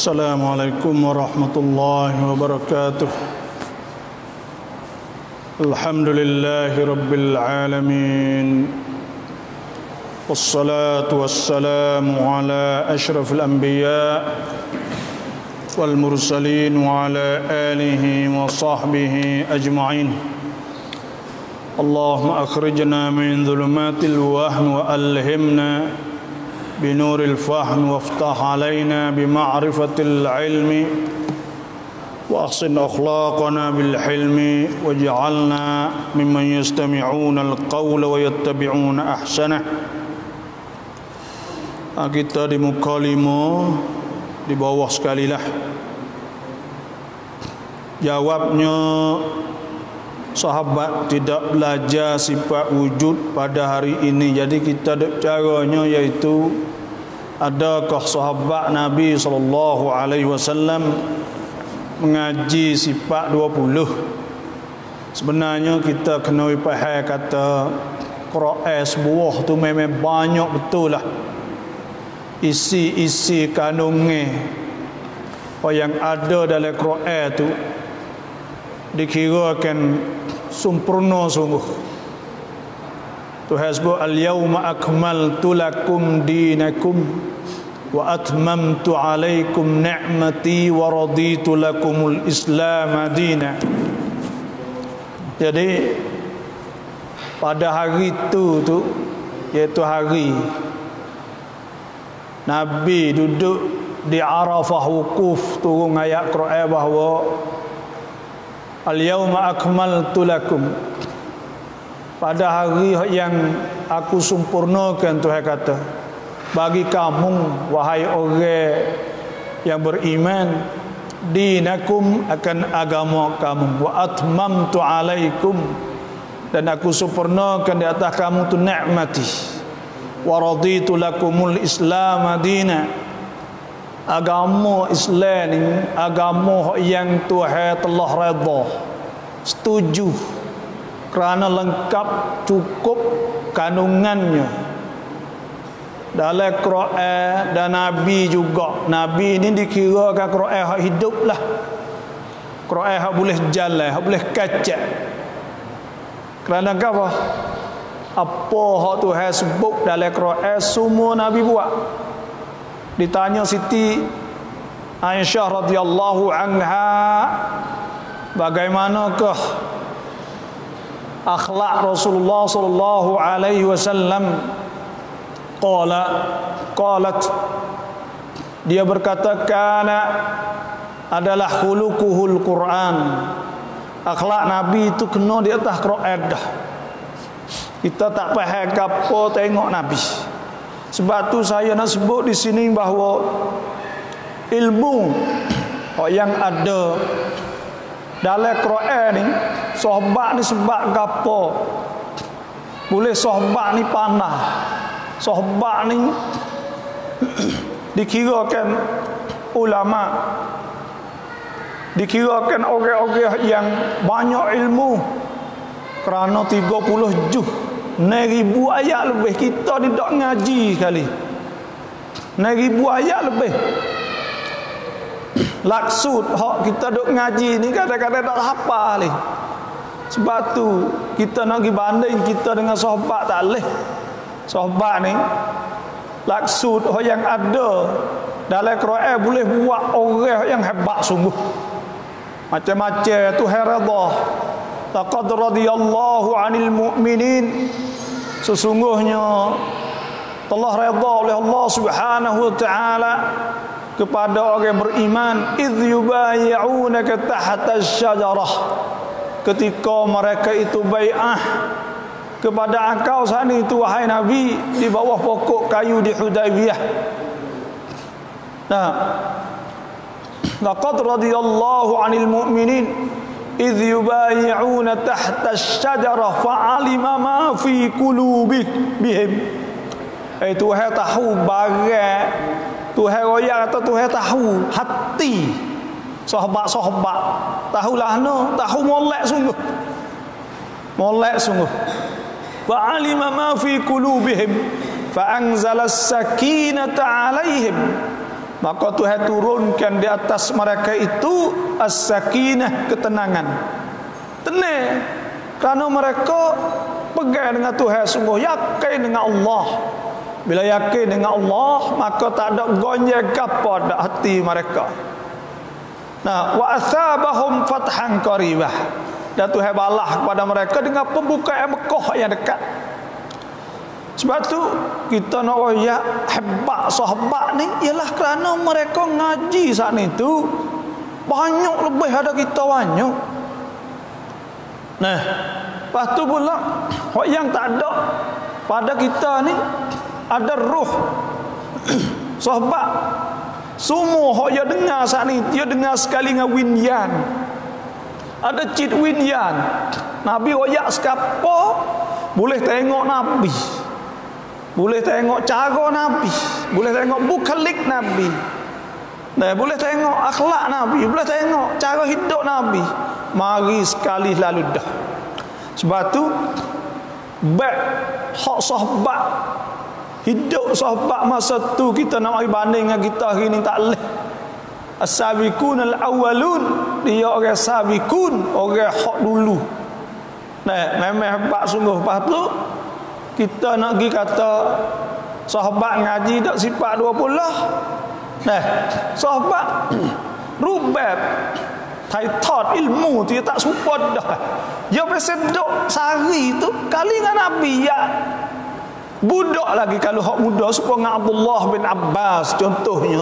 Assalamualaikum warahmatullahi wabarakatuh. Alhamdulillahi rabbil alamin. Wassalatu wassalamu ala asyrafil anbiya wal mursalin wa ala alihi wa sahbihi ajma'in. Allahumma akhrijna min dhulumatil wahm wa alhimna بنور الفهم وافتح علينا بمعرفة العلم وأحسن أخلاقنا بالحلم واجعلنا ممن يستمعون القول ويتبعون أحسنه. Kita di muka 5 di bawah sekali lah. Jawabnya, sahabat tidak belajar sifat wujud pada hari ini. Jadi kita ada caranya, iaitu adakah sahabat Nabi SAW mengaji sifat 20? Sebenarnya kita kena faham kata Quran sebuah tu memang banyak betul lah isi kandungnya. Apa yang ada dalam Quran tu dikirakan sempurna sungguh. Tuhan sebut al-yawma akmaltu lakum dinakum wa atmamtu alaikum ni'mati wa raditu lakumul islam dina. Jadi pada hari itu iaitu hari Nabi duduk di Arafah wukuf, turun ayat Quran bahawa al-yawma akmaltu lakum, pada hari yang aku sempurnakan, Tuhan kata, bagi kamu wahai orang yang beriman, dinakum akan agama kamu, wa atmamtu alaikum, dan aku sempurnakan di atas kamu tu nikmati, wa raditu lakumul islam dina. Agama Islam ni agama yang Tuhan telah redha, setuju, kerana lengkap cukup kandungannya dalam Quran dan Nabi juga. Nabi ini dikirakan Quran hak hidup lah, Quran hak boleh jalan, hak boleh kacak. Kerana apa? Apa hak Tuhan sebut dalam Quran semua Nabi buat. Ditanya Siti Aisyah radhiyallahu anha, bagaimanakah akhlak Rasulullah sallallahu alaihi wasallam? Qalat, dia berkata, kana adalah khuluquhul Quran. Akhlak Nabi itu kena di atas Quran dah. Kita tak faham apa tengok Nabi. Sebab tu saya nak sebut di sini bahawa ilmu yang ada dalam Quran ni, sahabat ni sebab gapo boleh sahabat ni panah, sahabat ni dikirakan ulama, dikirakan orang-orang yang banyak ilmu, kerana 30 juz 9,000 ayat lebih. Kita ni tak ngaji kali 9,000 ayat lebih. Laksud hak kita duk ngaji ni kadang-kadang tak hafal ni. Sebab tu kita nak pergi banding kita dengan sahabat tak leh. Sahabat ni laksud hak yang ada dalam Quran boleh buat orang yang hebat sungguh. Macam-macam tu redha. Laqad radiyallahu 'anil mu'minin, sesungguhnya telah redha oleh Allah Subhanahu wa taala kepada orang beriman, idh yubayyi'unaka tahta asy-syajarah, ketika mereka itu bai'ah kepada engkau saat itu wahai Nabi di bawah pokok kayu di Hudaybiyah. Nah, laqad radiyallahu 'anil mu'minin idh yubayyi'una tahta asy-syajarah fa'alima ma fi qulubihim. Tuhan tahu barang, Tuhan royak atau Tuhan tahu hati sahabat-sahabat. Tahulah no, tahu molek sungguh. Molek sungguh. Fa'alima ma fi qulubihim fa'anzala as-sakinata 'alaihim. maka Tuhan turunkan di atas mereka itu as-sakinah, ketenangan. Tenang, kerana mereka pegang dengan Tuhan sungguh, yakin dengan Allah. Bila yakin dengan Allah, maka tak ada gonjang apa dak hati mereka. Nah, wa asabahum fathan qaribah. Dan Tuhan balas kepada mereka dengan pembukaan Mekah yang dekat. Sebab tu kita nak royak hebat sahabat ni ialah kerana mereka ngaji saat itu banyak lebih ada kita banyak. Nah, lepas tu pula yang tak ada pada kita ni ada roh sahabat. Semua hak dia dengar saat ni, dia dengar sekali dengan winyan. Ada cit winyan. Nabi royak sekapa boleh tengok Nabi. Boleh tengok cara Nabi, boleh tengok bukalik Nabi. Nah, boleh tengok akhlak Nabi, boleh tengok cara hidup Nabi. Mari sekali lalu dah. Sebab tu baik hak sahabat, hidup sahabat masa tu kita nak mari banding dengan kita hari ni tak leh. As-sabiqun al-awwalun, dia orang sabiqun, orang hak dulu. Nah, memang hebat sungguh. Lepas tu kita nak pergi kata sahabat ngaji tak sifat 20. Nah, sahabat rubab taitat ilmu dia tak support dah. Dia bersedok sehari tu kali dengan Nabi ya. Budak lagi kalau hak muda supaya dengan Abdullah bin Abbas contohnya.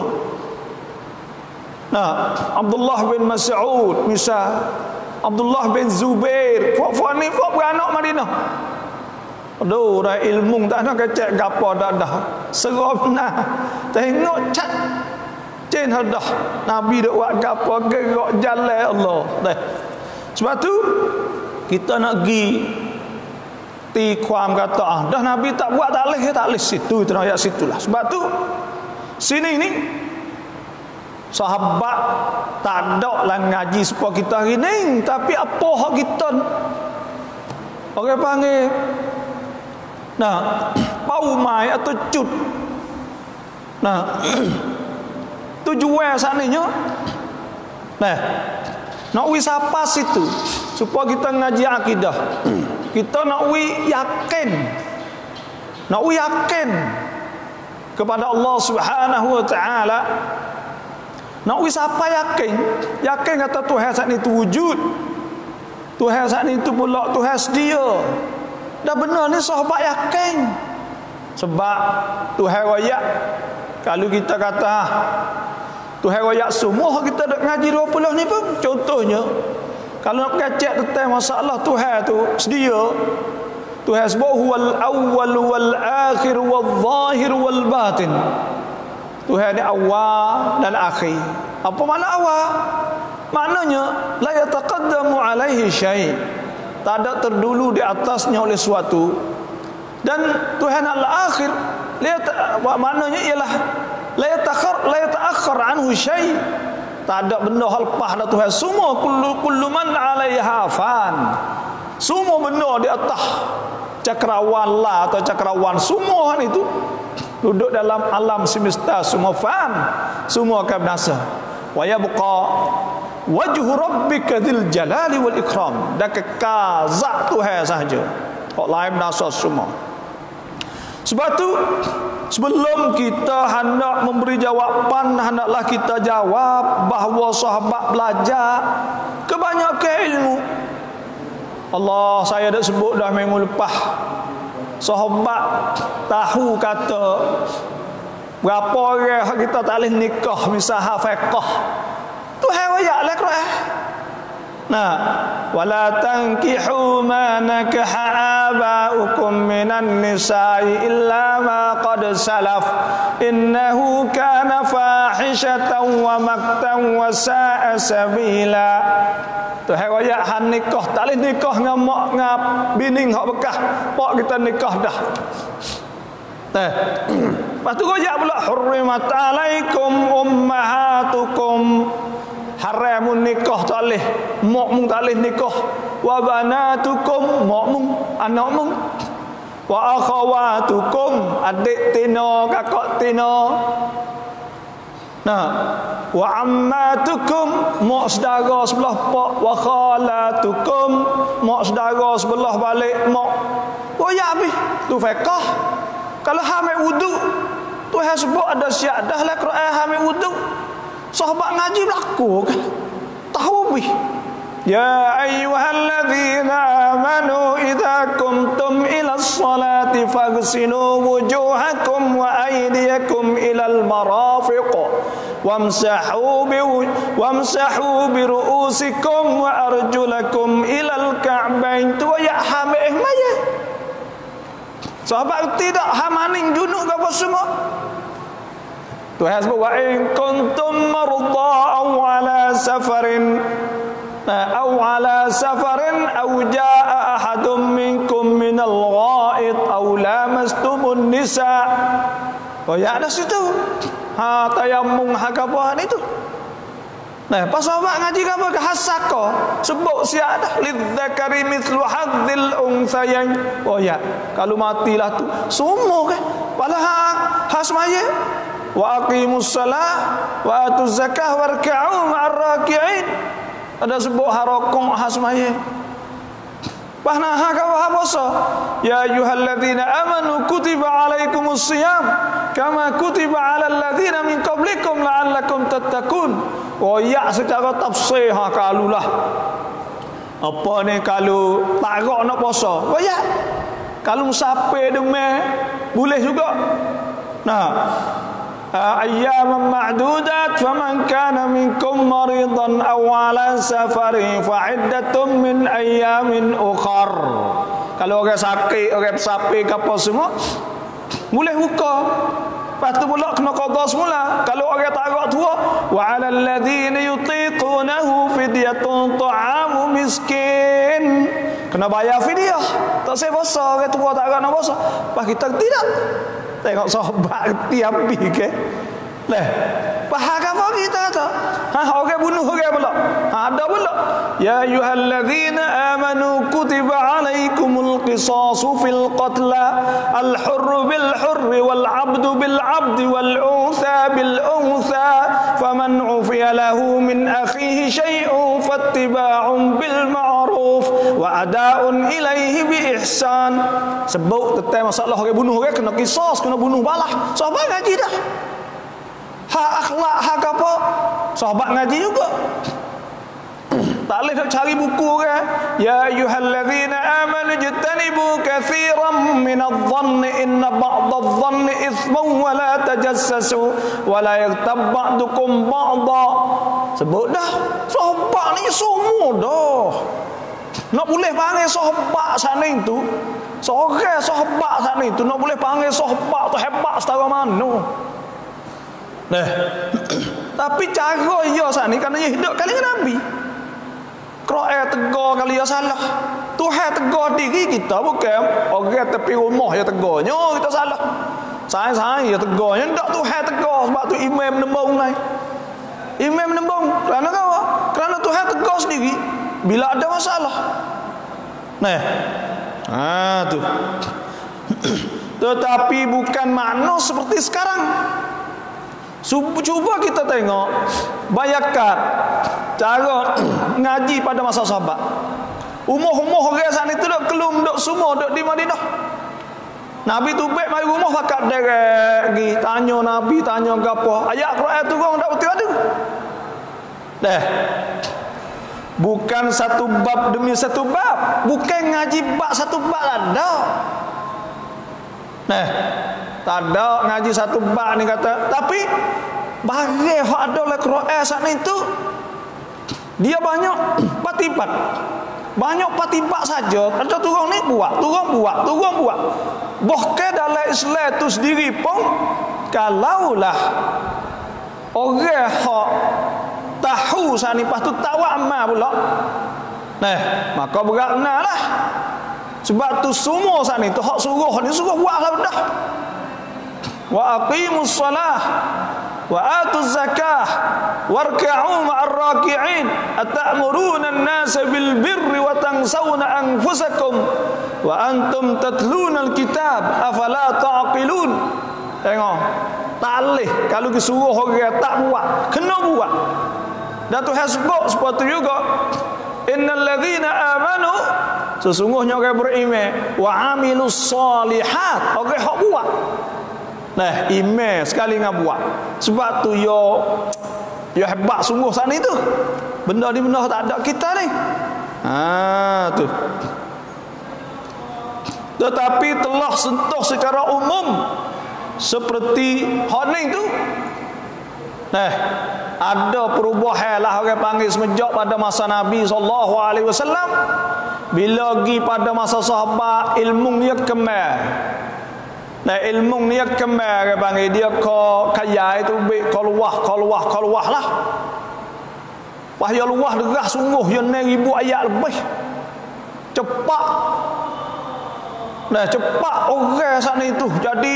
Nah, Abdullah bin Mas'ud misal, Abdullah bin Zubair, fuak ni fuak beranak Madinah. Aduh, dah ilmu tak nak kecek gapo dah. Serap nah. Tengok cat cen dah. Nabi dak buat gapo gerak jalan Allah. Dah. Sebab tu kita nak pergi ti kuam kata dah Nabi tak buat tak leh situ itu ayat situlah. Sebab tu sini ni sahabat tak ada lah ngaji supaya kita hari ni, tapi apa hak kita orang panggil nah, bau mai atau cut. Nah, tujuan sananya. Nah, nak wisapa situ supaya kita ngaji akidah. Kita nak yakin. Nak yakin kepada Allah Subhanahu wa taala. Nak wisapa yakin. Yakin kata Tuhan saat itu wujud. Tuhan saat itu pula Tuhan sedia. Dah benar ni sahabat yakin. Sebab Tuhan royak, kalau kita kata Tuhan royak semua kita dak ngaji 20 ni pun contohnya kalau nak kacak tentang masalah Tuhan tu sedia. Tuhan sebut huwal awwal wal akhir wal zahir wal batin. Tuhan ni awal dan akhir. Apa makna awal? Maknanya la yataqaddamu alaihi syai'. Tak ada terdulu di atasnya oleh suatu. Dan Tuhan al-akhir, maknanya ialah la yata'akhkhar anhu syai'. Tak ada benda hal lepas dah Tuhan. Semua kullu man 'alaiha fan. Semua benda di atas cakrawan lah atau cakrawan semua itu duduk dalam alam semesta, semua fan, semua akan binasa. Wa yabqa wajhu rabbika dzil jalali wal ikram. Dan kekal zat Tuhan sahaja. Hak lain binasa semua. Sebab tu sebelum kita hendak memberi jawapan, hendaklah kita jawab bahawa sahabat belajar kebanyakan ilmu. Allah, saya dah sebut dah minggu lepas. Sahabat tahu kata berapa orang kita tak boleh nikah misal fiqh. Tu ayat lah Quran. Nah, wala tankihu ma nakaha abaukum minan nisa'i illa ma qad salaf innahu kana fahishatan wa maktan wa sa'a sabila. Tu ayat han nikah tak boleh nikah dengan mak ngap bini hak bekah. Pak kita nikah dah. Lepas tu ayat pula hurrimat alaikum ummahatukum. Haram nikah tak boleh, mak mung tak boleh nikah. Wa banatukum, mak mung, anak mung. Wa akhawatukum, adik tino, kakak tino. Nah, wa ammatukum mak saudara sebelah pak, wa khalatukum mak saudara sebelah balik mak. Oh ya habis tu fiqh. Kalau hamil wudu tu hai sebut ada syahadah lah Quran hamil wudu. Sahabat ngaji berlaku kan. Tahu bih. Ya ayyuhalladzina amanu idza qumtum ilas salati faghsilu wujuhakum wa aydiyakum ilal marafiq wamsahu bi ru'usikum wa arjulakum ilal ka'bain. Tu ya hamil maya. Sahabat tidak hamaning junub apa semua. Tuhan sebut wa in kuntum marda aw ala safarin aw ala safarin aw jaa ahadum minkum minal ghaid aw lamastumun nisa. Oh ya ada situ. Ha tayammum hakabahan itu. Nah, pas sahabat ngaji apa ke hasako sebut siadah lidzakari mithlu hadzil unthayain. Oh ya, kalau matilah tu semua kan. Pala hasmaya wa aqimus salah wa atuz zakah warka'u ma'ar raki'in. Ada sebut harakong hasmaya. Bahna hakawa puasa. Ya ayyuhalladzina amanu kutiba alaikumus shiyam kama kutiba alal ladzina min qablikum la'allakum tattaqun. Oh ya secara tafsir kalulah. Apa ni kalau tarak nak puasa? Oh ya. Kalau musafir demam boleh juga. Nah, ayyaman ma'dudat faman kana minkum maridan aw ala safarin fa'iddatun min ayyamin ukhar. Kalau orang sakit, orang pesapir apa semua boleh buka. Lepas tu pula kena qada semula. Kalau orang tarak tua, wa 'alal ladzina yutiqunahu fidyatun ta'amu miskin. Kena bayar fidyah. Tak saya puasa orang tua tarak nak puasa. Pas kita tidak. Tengok sahabat reti habis ke. Leh. Faham apa kita kata? Orang bunuh orang pula. Ada pula. Ya ayyuhalladzina amanu kutiba alaikumul qisasu fil qatla al-hurru bil hurri wal 'abdu bil 'abdi wal untha bil untha faman 'ufiya lahu min akhihi syai'un fattiba'un bil ma'ruf wa ada'un ilaihi bi ihsan. Sebut tentang masalah orang bunuh orang kena qisas, kena bunuh balah. Sahabat ngaji dah. Hak akhlak, hak apa? Sahabat ngaji juga. Tak boleh nak cari buku kan. Ya ayyuhalladzina amanu jtanibu katsiran minadh-dhanni inna ba'dadh-dhanni ithmun wa la tajassasu wa la yaghtab ba'dukum ba'dha. Sebut dah. Sahabat ni semua dah. Nak boleh panggil sahabat sana itu. Seorang sahabat sana itu nak boleh panggil sahabat tu hebat setara mana. Nah, tapi cara ia saat ni kerana ia hidup kali dengan Nabi. Kro'el tegur kali ia salah. Tuhan tegur diri kita, bukan orang tepi rumah yang tegurnya kita salah. Saya tegurnya tak Tuhan tegur. Sebab tu imam nembung naik. Imam nembung kerana apa? Kerana Tuhan tegur sendiri bila ada masalah. Nah, tu. Tetapi bukan makna seperti sekarang. Cuba kita tengok, bayangkan cara ngaji pada masa sahabat. Umur-umur orang saat itu duk kelum, duk semua duk di Madinah. Nabi tu baik mari rumah pakat derek pergi tanya Nabi, tanya gapo. Ayat Quran tu orang dak betul ada. Dah. Bukan satu bab demi satu bab, bukan ngaji bab satu bab ada. Nah, tak ada ngaji satu bab ni kata. Tapi bagi hak ada oleh Quran saat itu dia banyak patipat. Banyak patipat saja. Ada turun ni buat, turun buat. Bahkan dalam Islam itu sendiri pun kalaulah orang hak tahu saat ni lepas tu tahu amal pula. Nah, maka beratnalah. Sebab tu semua saat ni tu hak suruh ni suruh buatlah dah. Wa aqimus salah wa atuz zakah warka'u ma'ar raki'in atamuruna an-nasa bil birri wa tansawna anfusakum wa antum tatluna al-kitab afala ta'qilun. Tengok tak boleh kalau disuruh orang tak buat, kena buat. Dan Tuhan sebut seperti juga, innal ladzina amanu, sesungguhnya orang beriman, wa amilus solihat, orang hak buat. Nah, iman sekali ngah buat. Sebab tu yo hebat sungguh sana itu. Benda ni benda tak ada kita ni. Tu. Tetapi telah sentuh secara umum seperti honing tu. Nah, ada perubahan lah orang panggil semenjak pada masa Nabi SAW. Bila pergi pada masa sahabat, ilmu dia kemar. Nah, ilmu dia kemar orang panggil, dia kaya itu keluah lah. Wahya luah derah sungguh, yang 1000 ayat lebih. Cepat. Nah, cepat orang sana itu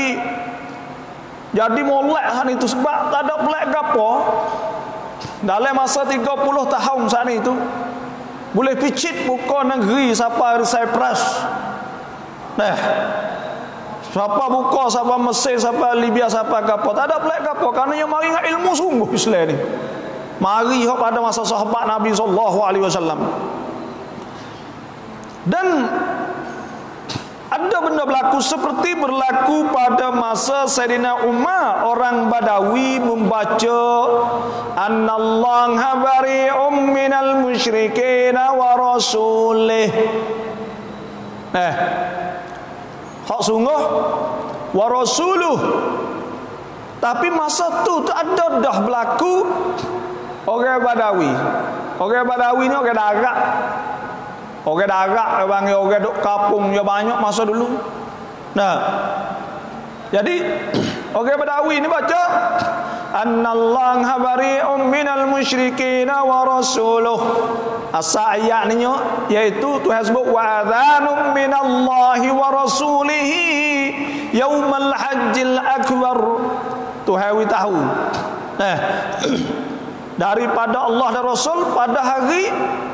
jadi molek sana itu, sebab tak ada pelak gapo. Dalam masa 30 tahun sana itu boleh picit buka negeri siapa Cyprus. Nah, siapa buka, siapa Mesir, siapa Libya, siapa gapo, tak ada pelak gapo, kerana yang mari dengan ilmu sungguh Islam ni. Mari pada masa sahabat Nabi SAW. Dan ada benda berlaku seperti berlaku pada masa Sayyidina Umar. Orang Badawi membaca Annallaha bari'um minal musyrikin wa rasulih. Hak sungguh wa rasuluh. Tapi masa tu ada dah berlaku orang Badawi. Orang Badawi ni orang darat. Orang darat panggil orang duk kampung dia banyak masa dulu. Nah, jadi orang Badawi ni baca Annallaha bari'um minal musyrikin wa rasuluh. Asal ayat ni iaitu Tuhan sebut wa adhanum minallahi wa rasulihi yaumal hajjil akbar. Tuhan tahu. Daripada Allah dan Rasul pada hari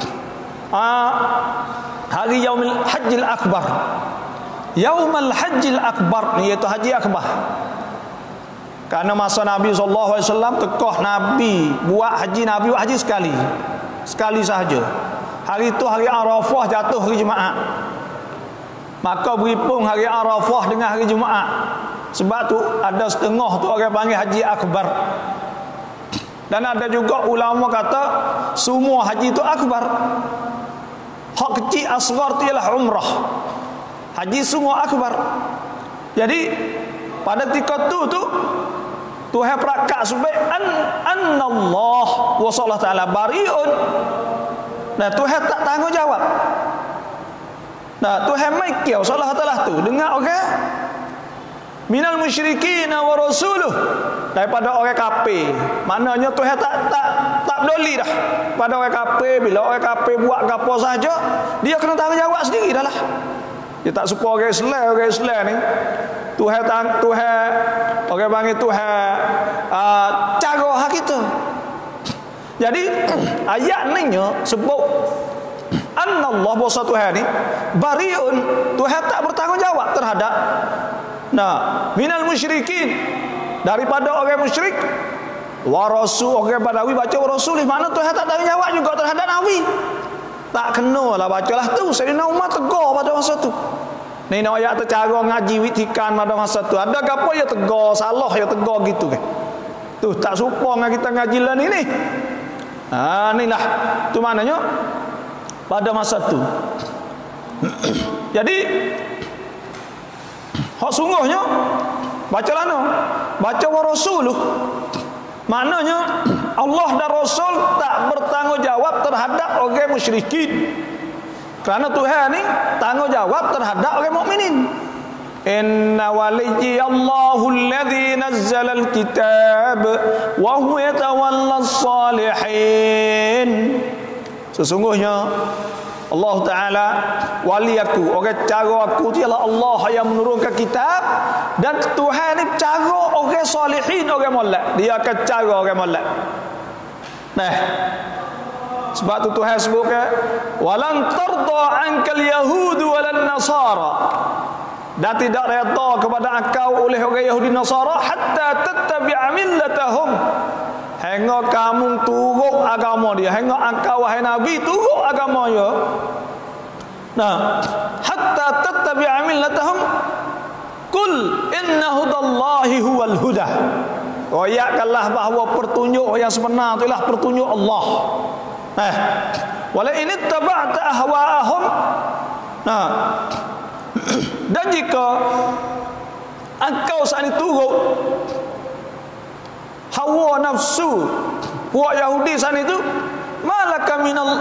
Yaumul Hajjil Akbar. Yaumul Hajjil Akbar ni iaitu haji akbar. Karena masa Nabi SAW tekoh Nabi buat haji, Nabi buat haji sekali sahaja. Hari itu hari Arafah jatuh hari Jumaat. Maka berhipung hari Arafah dengan hari Jumaat. Sebab tu ada setengah tu orang panggil haji akbar. Dan ada juga ulama kata semua haji itu akbar. Hak kecil asghar tu ialah umrah. Haji semua akbar. Jadi pada ketika tu Tuhan perakat supaya annallah wa sallallahu taala bariun. Nah, Tuhan tak tanggungjawab. Nah, Tuhan mikir sallallahu taala tu dengan orang minal musyrikin wa rasuluh, daripada orang kafir. Maknanya Tuhan tak peduli dah pada orang kafir. Bila orang kafir buat apa saja, dia kena tanggungjawab sendiri dah lah. Dia tak suka orang Islam ni. Tuhan orang panggil Tuhan cara hak kita. Jadi ayat ni sebut annallah bahasa Tuhan ni bariun, Tuhan tak bertanggungjawab terhadap minal musyrikin, daripada orang musyrik, wa rasul, orang Badawi baca rasul, makna Tuhan tak tanggungjawab juga terhadap Nabi. Tak kena lah bacalah tu. Sayyidina Umar tegur pada masa tu. Ni nak ayat tu cara ngaji witikan pada masa tu. Ada apa ya tegur, salah ya tegur gitu kan. Tu tak suka dengan kita ngaji lah ni. Inilah tu maknanya pada masa tu. Jadi hak sungguhnya bacalah baca wa rasuluh. Maknanya Allah dan Rasul tak bertanggungjawab terhadap orang musyrikin. Kerana Tuhan ni tanggungjawab terhadap orang mukminin. Inna waliyyi Allahu alladhi nazzala al-kitab wa huwa yatawalla as-salihin. Sesungguhnya Allah Ta'ala wali aku, orang cara aku tu ialah Allah yang menurunkan kitab, dan Tuhan ni cara orang salihin, orang molek. Dia akan cara orang molek. Nah, sebab tu Tuhan sebutkan walan tarda ankal yahud walan nasara. dan tidak redha kepada engkau oleh orang Yahudi Nasara hatta tattabi'a millatahum, hingga kamu turut agama dia, hingga engkau wahai Nabi turut agama dia. Nah, hatta tattabi'a millatahum qul inna hudallahi huwal huda. Royakkanlah bahawa petunjuk yang sebenar itulah petunjuk Allah. Wala in ittaba'ta ahwa'ahum. Nah, dan jika engkau saat itu turut hawa nafsu puak Yahudi saat itu, malaka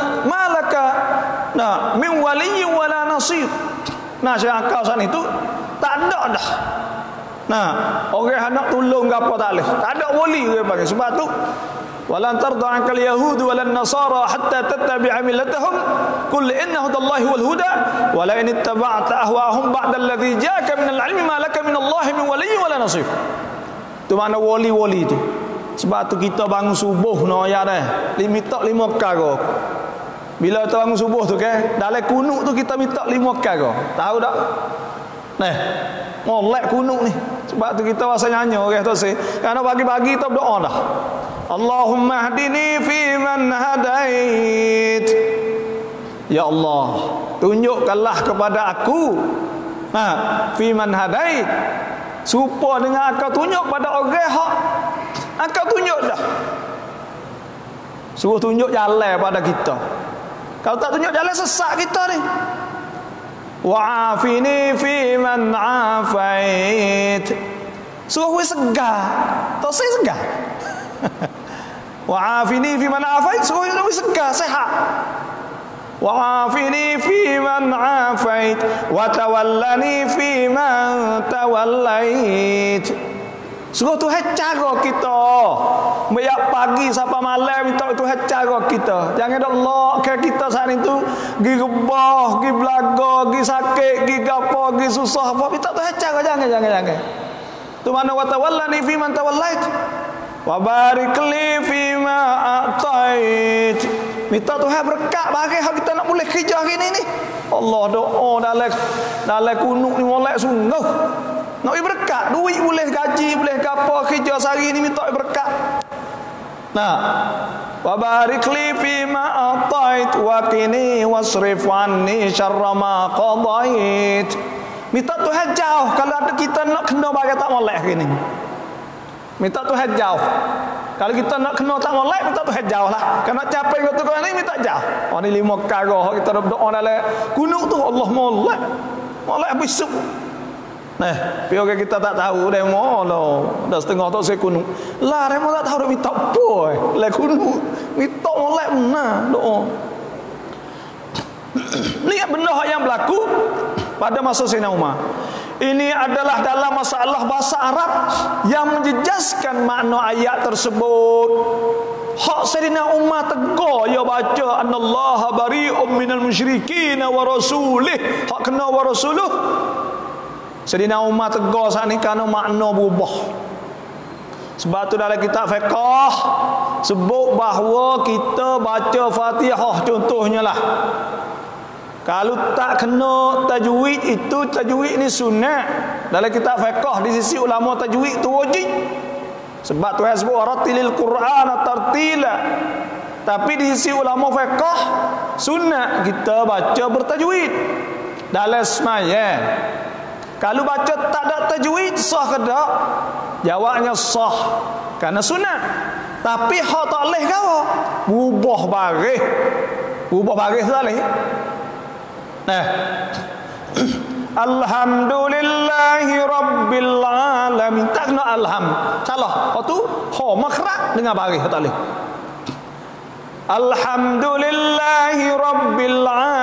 min waliyyin wala nasir. Nah, saya engkau saat itu tak ada dah. Nah, orang nak tolong gapo tak leh. Tak ada wali dia panggil. Sebab tu walan tarda ankal yahud walan nasara hatta tattabi'a millatahum qul inna hudallahi wal huda wala in ittaba'ta ahwa'ahum ba'da alladhi ja'aka min al-'ilmi ma laka min Allah min waliyyin wala nasir. Tu mana wali-wali tu. Sebab tu kita bangun subuh no ya dah. Minta 5 perkara. Bila kita bangun subuh tu ke, dalam kunut tu kita minta 5 perkara. Tahu tak? Nah, molek kunut ni. Sebab tu kita rasa nyanyi orang tu sih. Karena pagi-pagi kita berdoa dah. Allahumma hdini fi man hadait. Ya Allah, tunjukkanlah kepada aku fi man hadait. Supaya dengan akal tunjuk pada orang hak akal tunjuk dah. Suruh tunjuk jalan pada kita. Kalau tak tunjuk jalan sesat kita ni. Wa'afini fi man afait. Suruh we segar. Tak saya segar. Wa'afini fi man afait, suruh we segar, sehat. Wa'afini fi man afait wa tawallani fi man tawallait. Suruh Tuhan cara kita. Biar pagi sampai malam minta Tuhan cara kita. Jangan dak lock kita saat itu gi rebah, gi belaga, gi sakit, gi gapo, gi susah apa minta Tuhan cara jangan. Tu mana wa tawallani fi man tawallait wa barik li fi ma atait. Minta Tuhan berkat bagi hak kita nak boleh kerja hari ni. Allah doa dalam kunut ni molek sungguh. Nak berkat, duit boleh gaji, boleh gapo kerja sehari ni minta berkat. Nah, wa barik li fi ma atait wa qini wasrif anni syarra ma qadait. Minta Tuhan jauh kalau ada kita nak kena bagi tak molek hari ni. Minta Tuhan jauh. Kalau kita nak kena tak molek, minta Tuhan jauh lah. Kalau nak capai kata kau ni minta jauh. Oh ni 5 perkara kita berdoa dalam kunut tu Allah molek. Molek besok. Nah, orang kita tak tahu demo lo. Dah setengah tu saya kunut. Lah demo tak tahu dak minta apa. Lah kunut minta molek nah doa. Ni benda yang berlaku pada masa Sayyidina Umar. Ini adalah dalam masalah bahasa Arab yang menjejaskan makna ayat tersebut. Hak Sayyidina Umar tegur ya baca anallaha bari'um minal musyrikin wa rasulih. Hak kena wa rasuluh. Sayyidina Umar tegur saat ni kerana makna berubah. Sebab tu dalam kitab fiqh sebut bahawa kita baca Fatihah contohnya lah. Kalau tak kena tajwid, itu tajwid ni sunnah. Dalam kitab fiqh di sisi ulama tajwid tu wajib. Sebab Tuhan sebut ratilil Quran tartila. Tapi di sisi ulama fiqh sunnah kita baca bertajwid dalam sembahyang. Kalau baca tak ada tajwid sah ke tak? Jawabnya sah kerana sunnah. Tapi hak tak leh kau berubah baris. Berubah baris tak leh. Nah. Alhamdulillahi rabbil alamin. Tak kena alham. Salah. Waktu ha makhraj dengan baris tak leh. Alhamdulillahi rabbil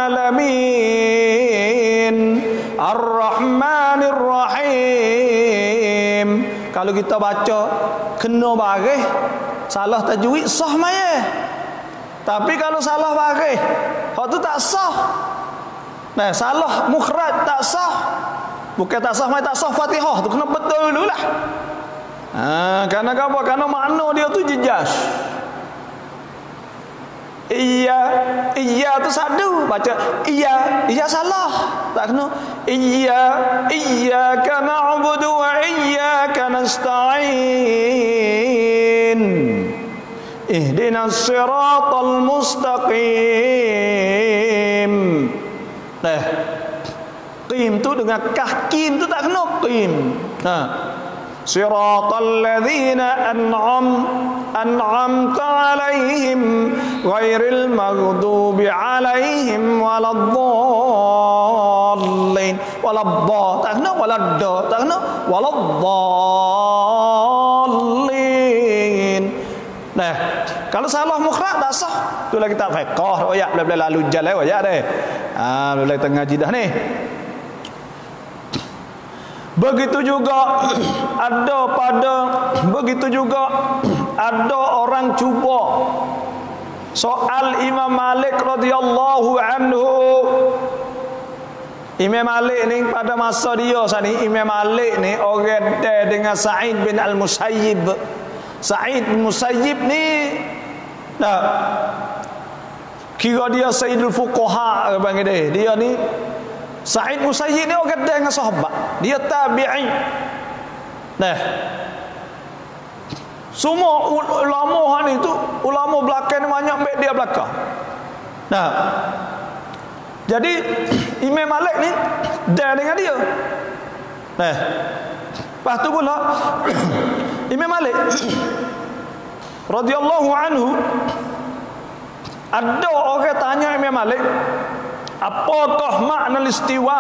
alamin. Ar-Rahmanir Rahim. Kalau kita baca kena baris, salah tajwid sah maya. Tapi kalau salah baris, hak tu tak sah. Nah, salah mukhraj tak sah. Bukan tak sah maya, tak sah Fatihah tu kena betul dululah. Karena apa? Karena makna dia tu jejas. Iya tu satu, baca iya salah. Tak kena. Iyyaka na'budu wa iyyaka nasta'in. Ihdinas siratal mustaqim. Nah, qim tu dengan kah, kim tu tak kena qim. Nah, siratal ladzina an'amta alaihim ghairil maghdubi alaihim waladdallin. Waladda tak kena, waladda tak kena, waladdallin. Nah, kalau salah mukhraj tak sah. Itulah kita fiqh. Oh ya, boleh lalu jalan oh ya deh. Boleh tengah jidah ni. Begitu juga ada orang cuba soal Imam Malik radhiyallahu anhu. Imam Malik ni pada masa dia sani, Imam Malik ni orang dengan Sa'id bin Al-Musayyib. Sa'id bin Musayyib ni kira dia Sayyidul Fuqaha panggil dia. Dia ni Sa'id Musayyib ni orang dengan sahabat. Dia tabi'i. Nah, semua ulama ni tu, ulama belakang ni banyak ambil dia belakang. Nah, jadi Imam Malik ni dia dengan dia. Nah, lepas tu pula Imam Malik radhiyallahu anhu, ada orang tanya Imam Malik, apakah makna istiwa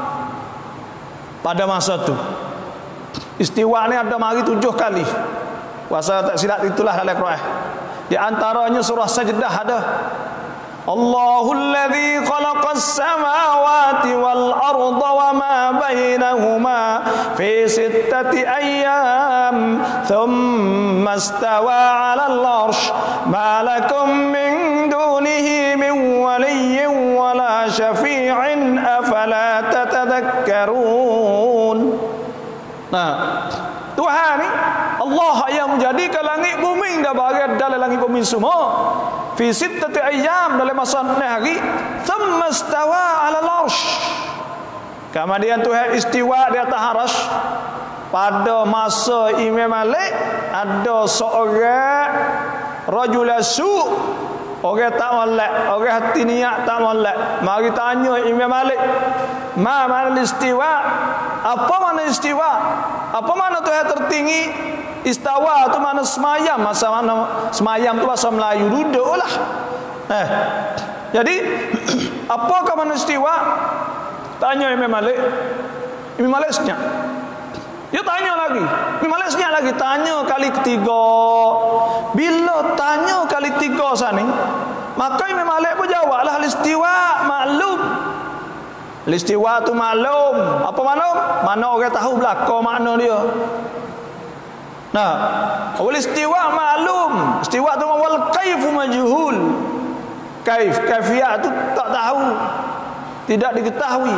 pada masa tu? Istiwa ni ada mari 7 kali. Puasa tak silap itulah dalam Quran. Di antaranya surah Sajdah ada. Allahul ladzi khalaqas samawati wal arda wa ma bainahuma fi sittati ayyam thumma istawa 'alal 'arsy ma lakum min dunihi min waliyyin wala syafi'in afala tatadhakkarun. Nah, Tuhan ni Allah yang menjadikan langit bumi dan bahagian dalam langit bumi semua fi sittati ayyam, dalam masa 6 hari, thumma istawa 'alal 'arsy. Kemudian Tuhan istiwa di atas arasy. Pada masa Imam Malik ada seorang rajul su', orang tak molek, orang hati niat tak molek. Mari tanya Imam Malik, ma makna istiwa? Apa makna istiwa? Apa makna Tuhan tertinggi? Istawa tu makna semayam. Masa mana semayam tu bahasa Melayu, duduklah. Jadi apakah makna istiwa? Tanya Imam Malik. Imam Malik senyap. Dia tanya lagi. Imam Malik senyap lagi. Tanya kali ketiga. Bila tanya kali 3 sani, maka Imam Malik pun jawablah al-istiwa maklum. Al-istiwa tu maklum. Apa maklum? Mana orang tahu belaka makna dia. Nah, al-istiwa maklum. Istiwa tu wal kaifu majhul. Kaifiyah tu tak tahu, tidak diketahui.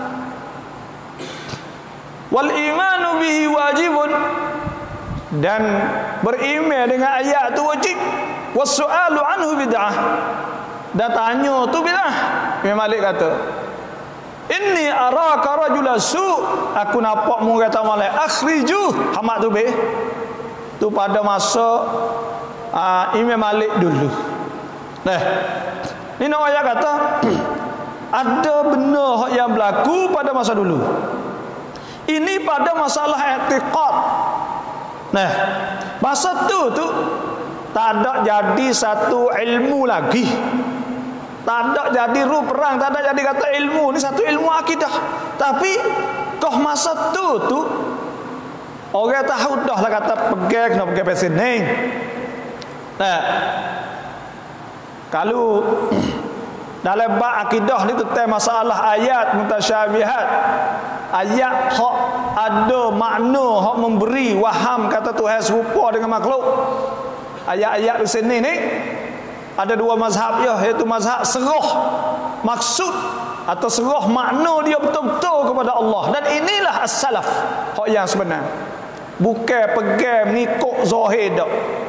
Wal imanu bihi wajibun, dan beriman dengan ayat tu wajib. Was-su'alu anhu bid'ah, dan tanya tu bid'ah. Imam Malik kata, inni araka rajula su', aku nampak mu kata Malik, akhriju hamak tu be. Tu pada masa Imam Malik dulu. Nah, ni nak ayat kata ada benar yang berlaku pada masa dulu. Ini pada masalah i'tiqad. Nah, masa tu tak ada jadi satu ilmu lagi. Tak ada jadi ruh perang, tak ada jadi kata ilmu. Ini satu ilmu akidah. Tapi masa tu orang tahu dah lah kata pegang, kena pegang pesin ni. Nah, kalau dalam bab akidah ni tentang masalah ayat mutasyabihat, ayat hak ada makna, hak memberi waham kata Tuhan serupa dengan makhluk. Ayat-ayat di sini ni ada 2 mazhab ya, iaitu mazhab serah maksud atau serah makna dia betul-betul kepada Allah. Dan inilah as-salaf, hak yang sebenar. Bukan pegang mengikut zahir dak.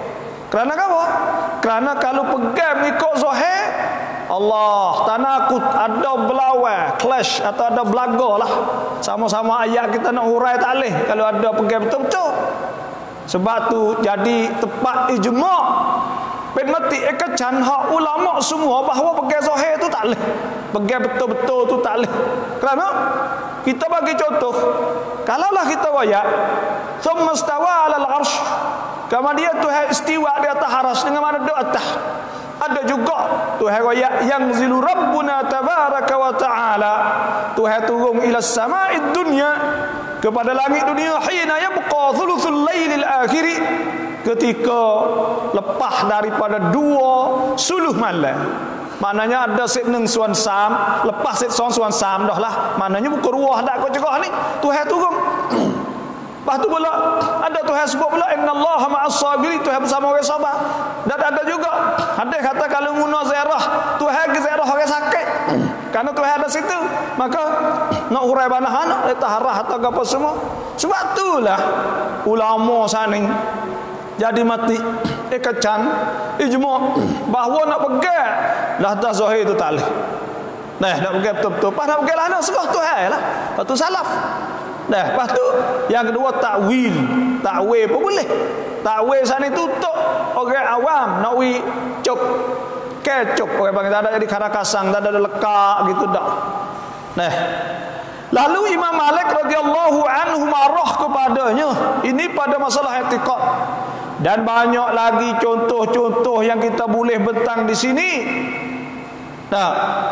Kerana apa? Kerana kalau pegang ikut zahir, Allah tanakut, ada berlawan, clash atau ada belaga lah. Sama-sama ayat kita nak hurai tak boleh kalau ada pegang betul-betul. Sebab tu jadi tepat ijma' penmati ekacan hak ulama semua bahawa pegang zahir tu tak boleh. Pegang betul-betul tu tak boleh. Kerana kita bagi contoh, kalaulah kita wayak thumma stawa 'alal 'arsy, kemudian Tuhan istiwa di atas aras, dengan mana di atas. Ada juga Tuhan wayak yang zilu rabbuna tabaraka wa ta'ala, Tuhan turun ila sama'id dunya, kepada langit dunia, hina yabqa thuluthul lailil akhiri, ketika lepas daripada 2/10 malam. Maknanya ada setneng suan sam, lepas set suan sam dah lah. Maknanya bukan ruah dak kau cakap ni. Tuhan turun. Lepas tu pula ada Tuhan sebut pula innallaha ma'as sabirin, Tuhan bersama orang sabar. Dan ada juga hadis kata kalau guna ziarah, Tuhan ke ziarah orang sakit. Karena Tuhan ada situ, maka nak urai banahan, letak harah atau apa semua. Sebab itulah ulama saning jadi mati ekacan ijma' bahawa nak pegang dah tak zahir tu tak boleh. Nah, nak pegang betul-betul. Pas nak pegang lah nak serah Tuhan lah. Lepas tu salaf. Nah, lepas tu yang kedua takwil. Takwil pun boleh. Takwil sana tutup orang awam nak wi cok kecok orang panggil tak ada jadi karakasang, tak ada lekak gitu dak. Nah, lalu Imam Malik radhiyallahu anhu marah kepadanya ini pada masalah i'tiqad. Dan banyak lagi contoh-contoh yang kita boleh bentang di sini. Nah,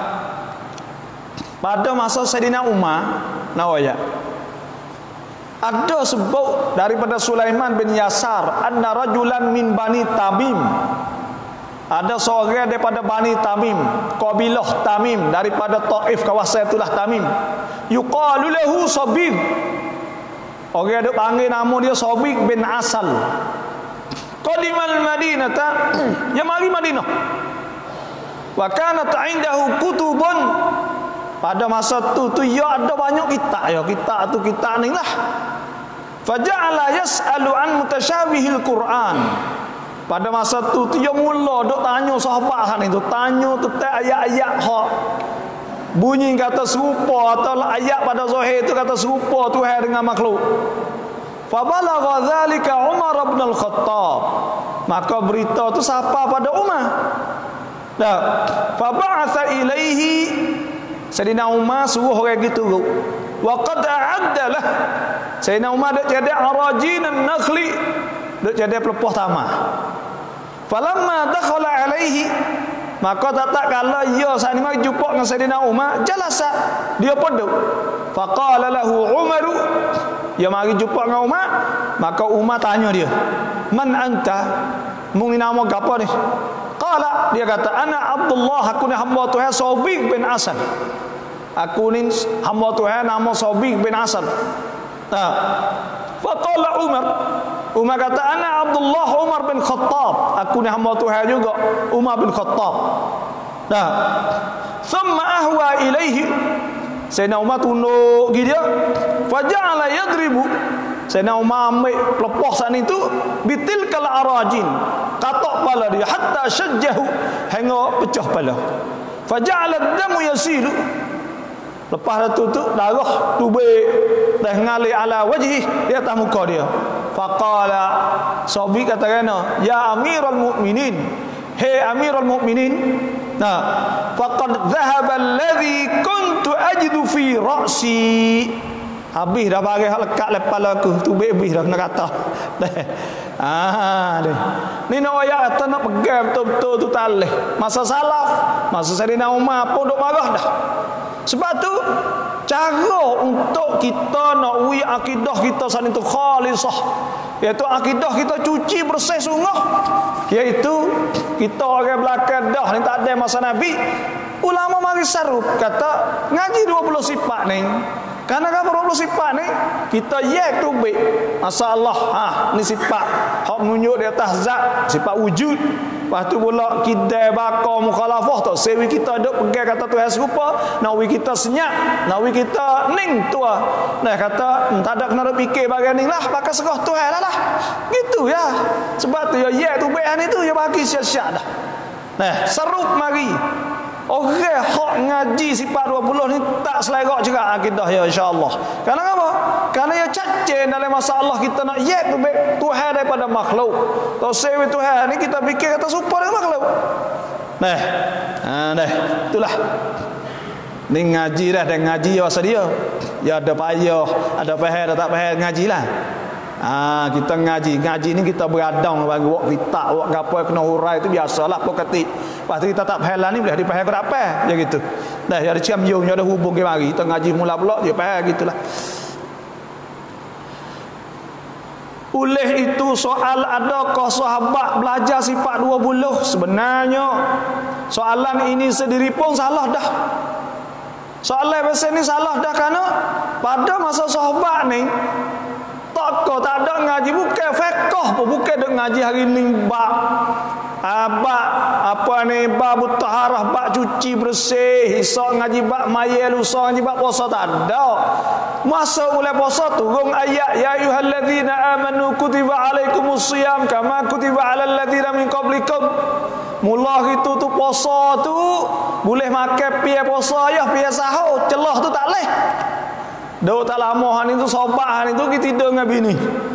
pada masa Sayyidina Umar, nawaya, ada sebut daripada Sulaiman bin Yasar, anna rajulan min Bani Tamim. Ada seorang daripada Bani Tamim, kabilah Tamim, daripada Taif, kawasan itulah Tamim. Yuqalu lahu Sabig. Orang ada panggil nama dia Sabig bin Asal. Qadimal Madinata, dia mari Madinah. Wa kanat 'indahu kutubun. Pada masa tu ya ada banyak kitab ya, kitab tu kitab ni lah. Faja'ala yas'alu an mutasyabihil Quran. Pada masa tu dia mula dok tanya sahabat han itu, tanya tentang ayat-ayat hak bunyi kata serupa atau ayat pada zahir itu kata serupa Tuhan dengan makhluk. Fabalagha dzalika Umar bin Al-Khattab. Maka berita tu sampai pada Umar. Dah, fa ba'atha ilaihi, Sayyidina Umar suruh orang gitu. Wa qad a'addalah. Sayyidina Umar dak jadi arajin an-nakhli, dak jadi pelepah tamah. Falamma dakhala alaihi, maka tak kala ya saat ni mari jumpa dengan Sayyidina Umar, jalasa, dia pun duduk. Faqala lahu Umaru, dia mari jumpa dengan Umar, maka Umar tanya dia, "Man anta?" Mung ni nama apa ni? Qala, dia kata, "Ana Abdullah, aku ni hamba Tuhan Sabig bin Asad." Aku ni hamba Tuhan nama Sabig bin Asad. Faqala Umar kata, "Ana Abdullah Umar bin Khattab." Aku ni hamba Tuhan juga, Umar bin Khattab. Nah, thumma ahwa ilaihi. Sayyidina Umar tunduk gini dia. Faja'ala yadribu. Sayyidina Umar ambil pelepah sana itu bitilkal arajin. Katok pala dia hatta syajjahu, hingga pecah pala. Faja'ala damu yasilu. Lepas tu darah tubik dah ngalih ala wajhi, di atas muka dia. Faqala, Sabi kata kena, "Ya Amirul Mukminin, hey Amirul Mukminin, nah, faqad dhahaba alladhi kuntu ajidu fi ra'si." Habis dah bagi hak lekat kepala aku, tubik habis dah kena kata. Deh. Ni nak ayat kata nak pegang betul-betul tu tak boleh. Masa salaf, masa Sayyidina Umar pun duk marah dah. Sebab tu cara untuk kita nak wi akidah kita sana itu khalisah, iaitu akidah kita cuci bersih sungguh, iaitu kita orang belakang dah ni tak ada masa Nabi. Ulama mari sarup kata ngaji 20 sifat ni. Karena kalau 20 sifat ni kita yak tu baik. Masyaallah, ni sifat hak menunjuk di atas zat, sifat wujud. Lepas tu pula kidai bakar mukhalafah tu. Sewi kita duk pegang kata Tuhan serupa, nak wi kita senyap, nak wi kita ning tua. Nah kata tak ada kena fikir bagian ni lah, pakai serah Tuhan lah. Gitu ya. Sebab tu ya tu baik Lepas ni tu dia bagi siap-siap dah. Nah, serup mari. Orang hak ngaji sifat 20 ni tak selerak juga akidah ya insya-Allah. Karena apa? Karena dia cacing dalam masalah kita nak yek Tuhan daripada makhluk. Kalau sewe Tuhan ni kita fikir kata serupa dengan makhluk. Nah. Dah. Itulah. Ni ngaji dah dan ngaji masa dia. Ya ada payah, ada faham, ada tak faham ngajilah. Kita ngaji ni kita beradang bagi wak kita, wak gapo kena hurai itu biasalah pokati. Lepas tu kita tak faham lah ni boleh dipaham ke apa je gitu. Dah ada ciam jung ada hubung ke mari kita ngaji mula pula dia faham gitulah. Oleh itu soal adakah sahabat belajar sifat 20 sebenarnya soalan ini sendiri pun salah dah. Soalan pasal ni salah dah kerana pada masa sahabat ni tak ada ngaji bukan fiqh pun bukan duk ngaji hari ni bab bab taharah, bab cuci bersih, esok ngaji bab mayel, lusa ngaji bab puasa tak ada. Masa mulai puasa turun ayat ya ayyuhallazina amanu kutiba alaikumusiyam kama kutiba alal ladzina min qablikum. Mula itu tu puasa tu boleh makan pi puasa ya pi sahur, celah tu tak leh. Dok tak lama han itu sahabat itu kita tidur dengan bini.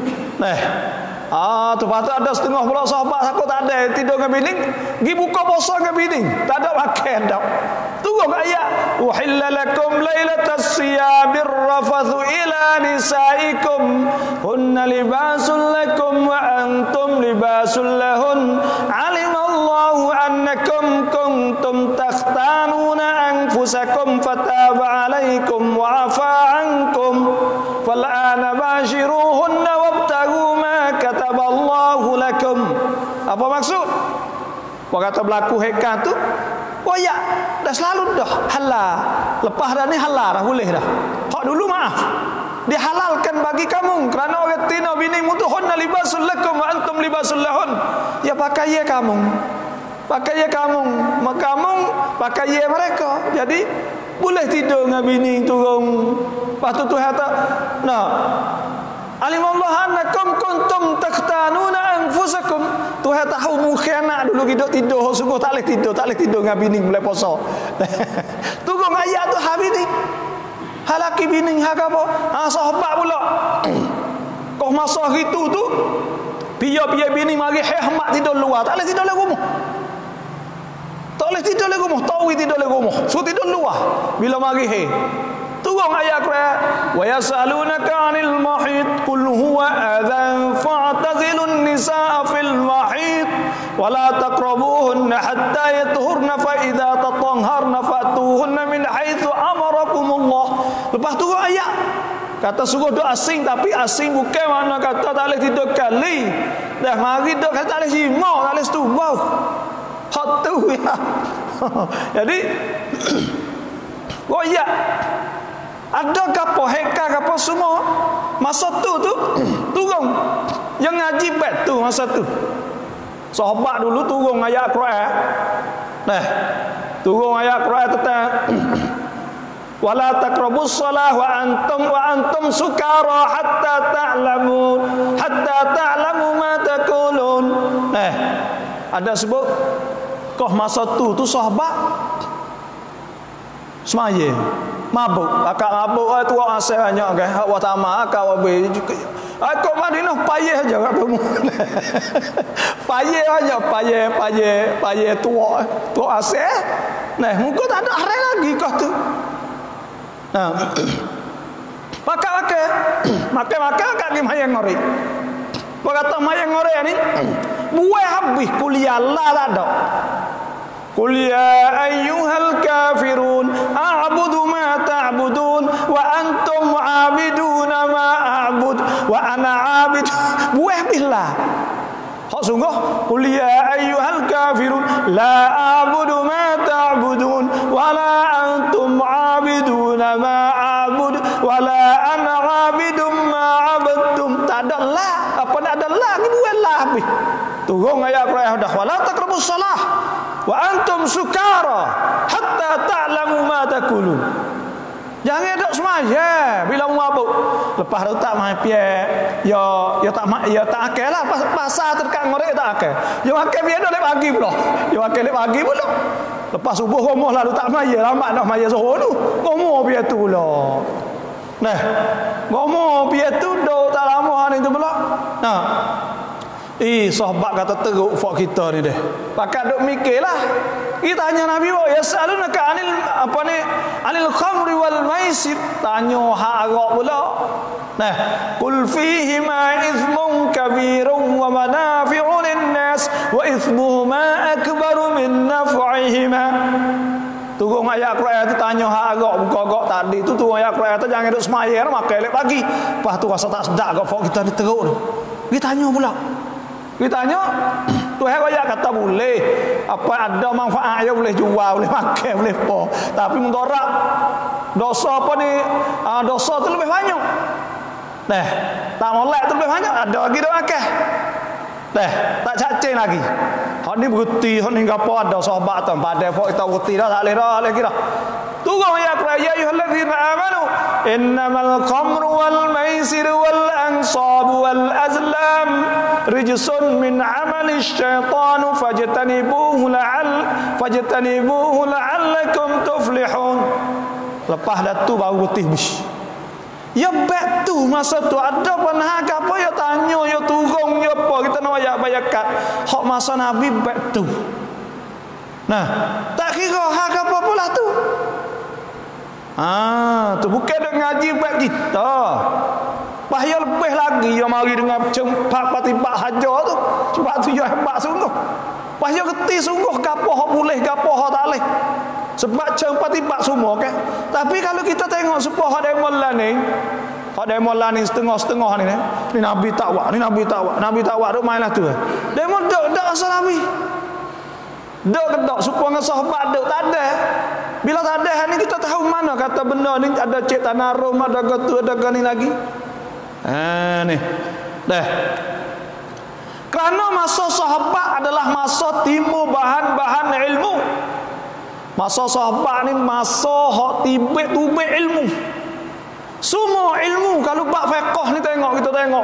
Tu patut ada setengah pula sahabat aku tak ada tidur dengan bini, pergi buka puasa dengan bini, tak ada makan dak. Tunggu ayat uhilla lakum lailatas siyamir rafathu ila nisaikum hunna libasul lakum wa antum libasul lahun alimallahu annakum kuntum takhtanuna anfusakum fataba alaikum wa afa ankum fal'ana bashiruhunna wabtaghu ma kataballahu lakum. Apa maksud? Apa kata berlaku hekah tu? Oh ya, dah selalu dah halal. Lepas dah ni halal dah boleh dah. Hak dulu maaf. Dihalalkan bagi kamu kerana orang tina bini mutuhunna libasul lakum wa antum libasul lahun. Ya pakai ye kamu. Pakai ye kamu, kamu pakai ye mereka. Jadi boleh tidur dengan bini turun. Lepas tu Tuhan kata, nah, alimallahu annakum kuntum takhtanuna anfusakum. Tuhan tahu mukhianat dulu hidup tidur sungguh tak boleh tidur dengan bini mulai puasa. Turun ayat tu ha bini. Halaki bini hak apa? Sahabat pula. Kau masa itu tu piye bini mari hehmat tidur luar, tak boleh tidur dalam rumah. Tak boleh tidur dalam rumah, tahu tidur dalam rumah. So tidur luar bila mari turun ayat Quran wa yasalunaka 'anil mahid qul huwa adhan fa'tazilun nisaa fil mahid wa la taqrabuhunna hatta yatuhurna fa idza tatahharna fa'tuhunna min haitsu amarakumullah. Lepas turun ayat kata suruh duk asing, tapi asing bukan makna kata tak boleh tidur kali. Dah mari duk kata tak boleh jima, tak boleh setubau. Hak tu ya. Jadi oh ya, ada gapo heka gapo semua masa tu turun yang ngaji bet tu masa tu sahabat dulu turun ayat Quran. Turun ayat Quran tentang wala taqrabus shalah wa antum sukara hatta ta'lamu ma taqulun. Ada sebut kau masa tu sahabat semaya mabuk, akak mabuk tu orang asal banyak kan. Hak watama akak wabe juga. Aku Madinah payah aja kat kamu. Payah aja, payah tua asal. Muka tak ada hari lagi kau tu. Makan akak pergi mayang ngori. Kau kata mayang ngori ni buai habis kuliah lah tak ada. Qul ya ayyuhal kafirun a'budu ma ta'budun wa antum 'abiduna ma a'bud wa ana 'abid. Buah billah. Hak sungguh qul ya ayyuhal kafirun la a'budu ma ta'budun wa la antum 'abiduna ma a'bud wa la ana 'abidum ma 'abadtum. Tak ada lah. Apa nak ada lah ni buah lah habis. Turun ayat Quran dah wala taqrabus shalah wa antum sukara hatta ta'lamu ma taqulun. Jangan dok semaya bila mabuk. Lepas tu tak mai piak. Ya tak akal lah pasal terdekat ngorek tak akal. Ya akal biar dah lek pagi pula. Ya akal lek pagi pula. Lepas subuh romoh lalu tak maya lambat dah maya zuhur tu. Romoh biar tu pula. Nah, romoh biar tu dok tak lama hari tu pula. Nah. Sahabat kata teruk fak kita ni deh. Pakat duk mikirlah. Kita tanya Nabi, ya salunaka anil khamri wal maisir. Tanya hak arak pula. Nah, qul fihima ithmun kabirun wa manafi'u lin-nas wa ithmuhuma akbaru min naf'ihima. Turun ayat Quran tu tanya hak arak buka agak tadi tu turun ayat Quran tu jangan duk semaya makan lek pagi. Lepas tu rasa tak sedap agak fak kita ni teruk tu. Kita tanya pula. Kita tanya, Tuhan kaya kata boleh. Apa ada manfaat ya boleh jual, boleh makan, boleh apa. Tapi mudarat dosa apa ni? Dosa tu lebih banyak. Dah, tak molek tu lebih banyak. Ada lagi dah makan. Dah, tak cacing lagi. Hak ni berhenti, hak ni gapo ada sahabat tu. Pada fak kita berhenti dah tak lera lagi dah. Tunggu ya ayyuhallazina amanu innamal khamru wal maisir wal ansab wal azlam rijsun min amali syaitan fajtanibuhu la'allakum tuflihun. Lepas dah tu baru putih bus. Ya betul masa tu ada panah apa ya tanya ya turun ya apa kita nak bayakat. Hak masa Nabi betul. Nah, tak kira hak apa pula tu. Tu bukan duk ngaji buat kita. Payah lebih lagi yang mari dengan cempak patibak haja tu. Sebab tu ya hebat sungguh. Payah geti sungguh gapo hak boleh gapo hak tak boleh. Sebab cempak patibak semua kan. Tapi kalau kita tengok sepah hak demo lah ni setengah-setengah ni. Ni Nabi tak buat, Nabi tak buat duk mainlah tu. Demo dak asal Nabi. Dok supaya sahabat dok tak ada. Bila tak ada ni kita tahu mana kata benda ni ada cek tanah rom ada gotu ada gani lagi. Ni. Dah. Kerana masa sahabat adalah masa timbul bahan-bahan ilmu. Masa sahabat ni masa hak tibik ilmu. Semua ilmu kalau bab fiqh ni kita tengok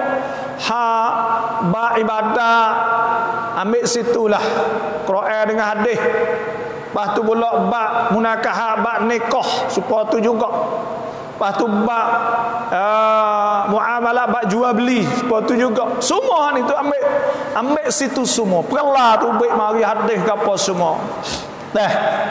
bab ibadah ambil situlah Quran dengan hadis. Lepas tu pula bab munakahah, bab nikah supaya tu juga. Lepas tu bab muamalah, bab jual beli supaya tu juga. Semua ni tu ambil situ semua. Perlah tu baik mari hadis ke apa semua. Dah.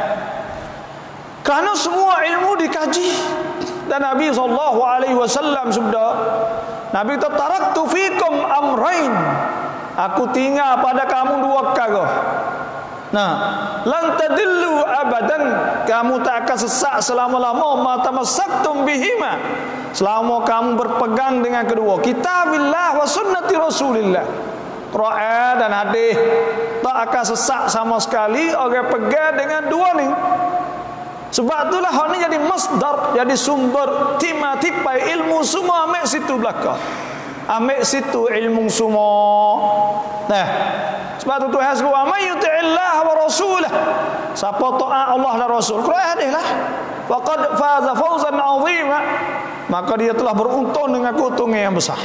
Kerana semua ilmu dikaji. Dan Nabi SAW sudah Nabi kata taraktu fikum amrain. Aku tinggal pada kamu dua perkara. Nah, lan tadillu abadan, kamu tak akan sesat selama-lama ma tamassaktum bihima, selama kamu berpegang dengan kedua, kitabillah wa sunnati rasulillah. Quran dan hadis tak akan sesat sama sekali orang pegang dengan dua ni. Sebab itulah hak ni jadi masdar, jadi sumber tipai ilmu semua ambil situ belakang. Ambil situ ilmu semua. Nah, sebab tu Tuhan sebut man yuti'illah wa rasulah. Siapa taat Allah dan Rasul, Quran hadis lah. Faqad faza fawzan 'azima. Maka dia telah beruntung dengan keuntungan yang besar.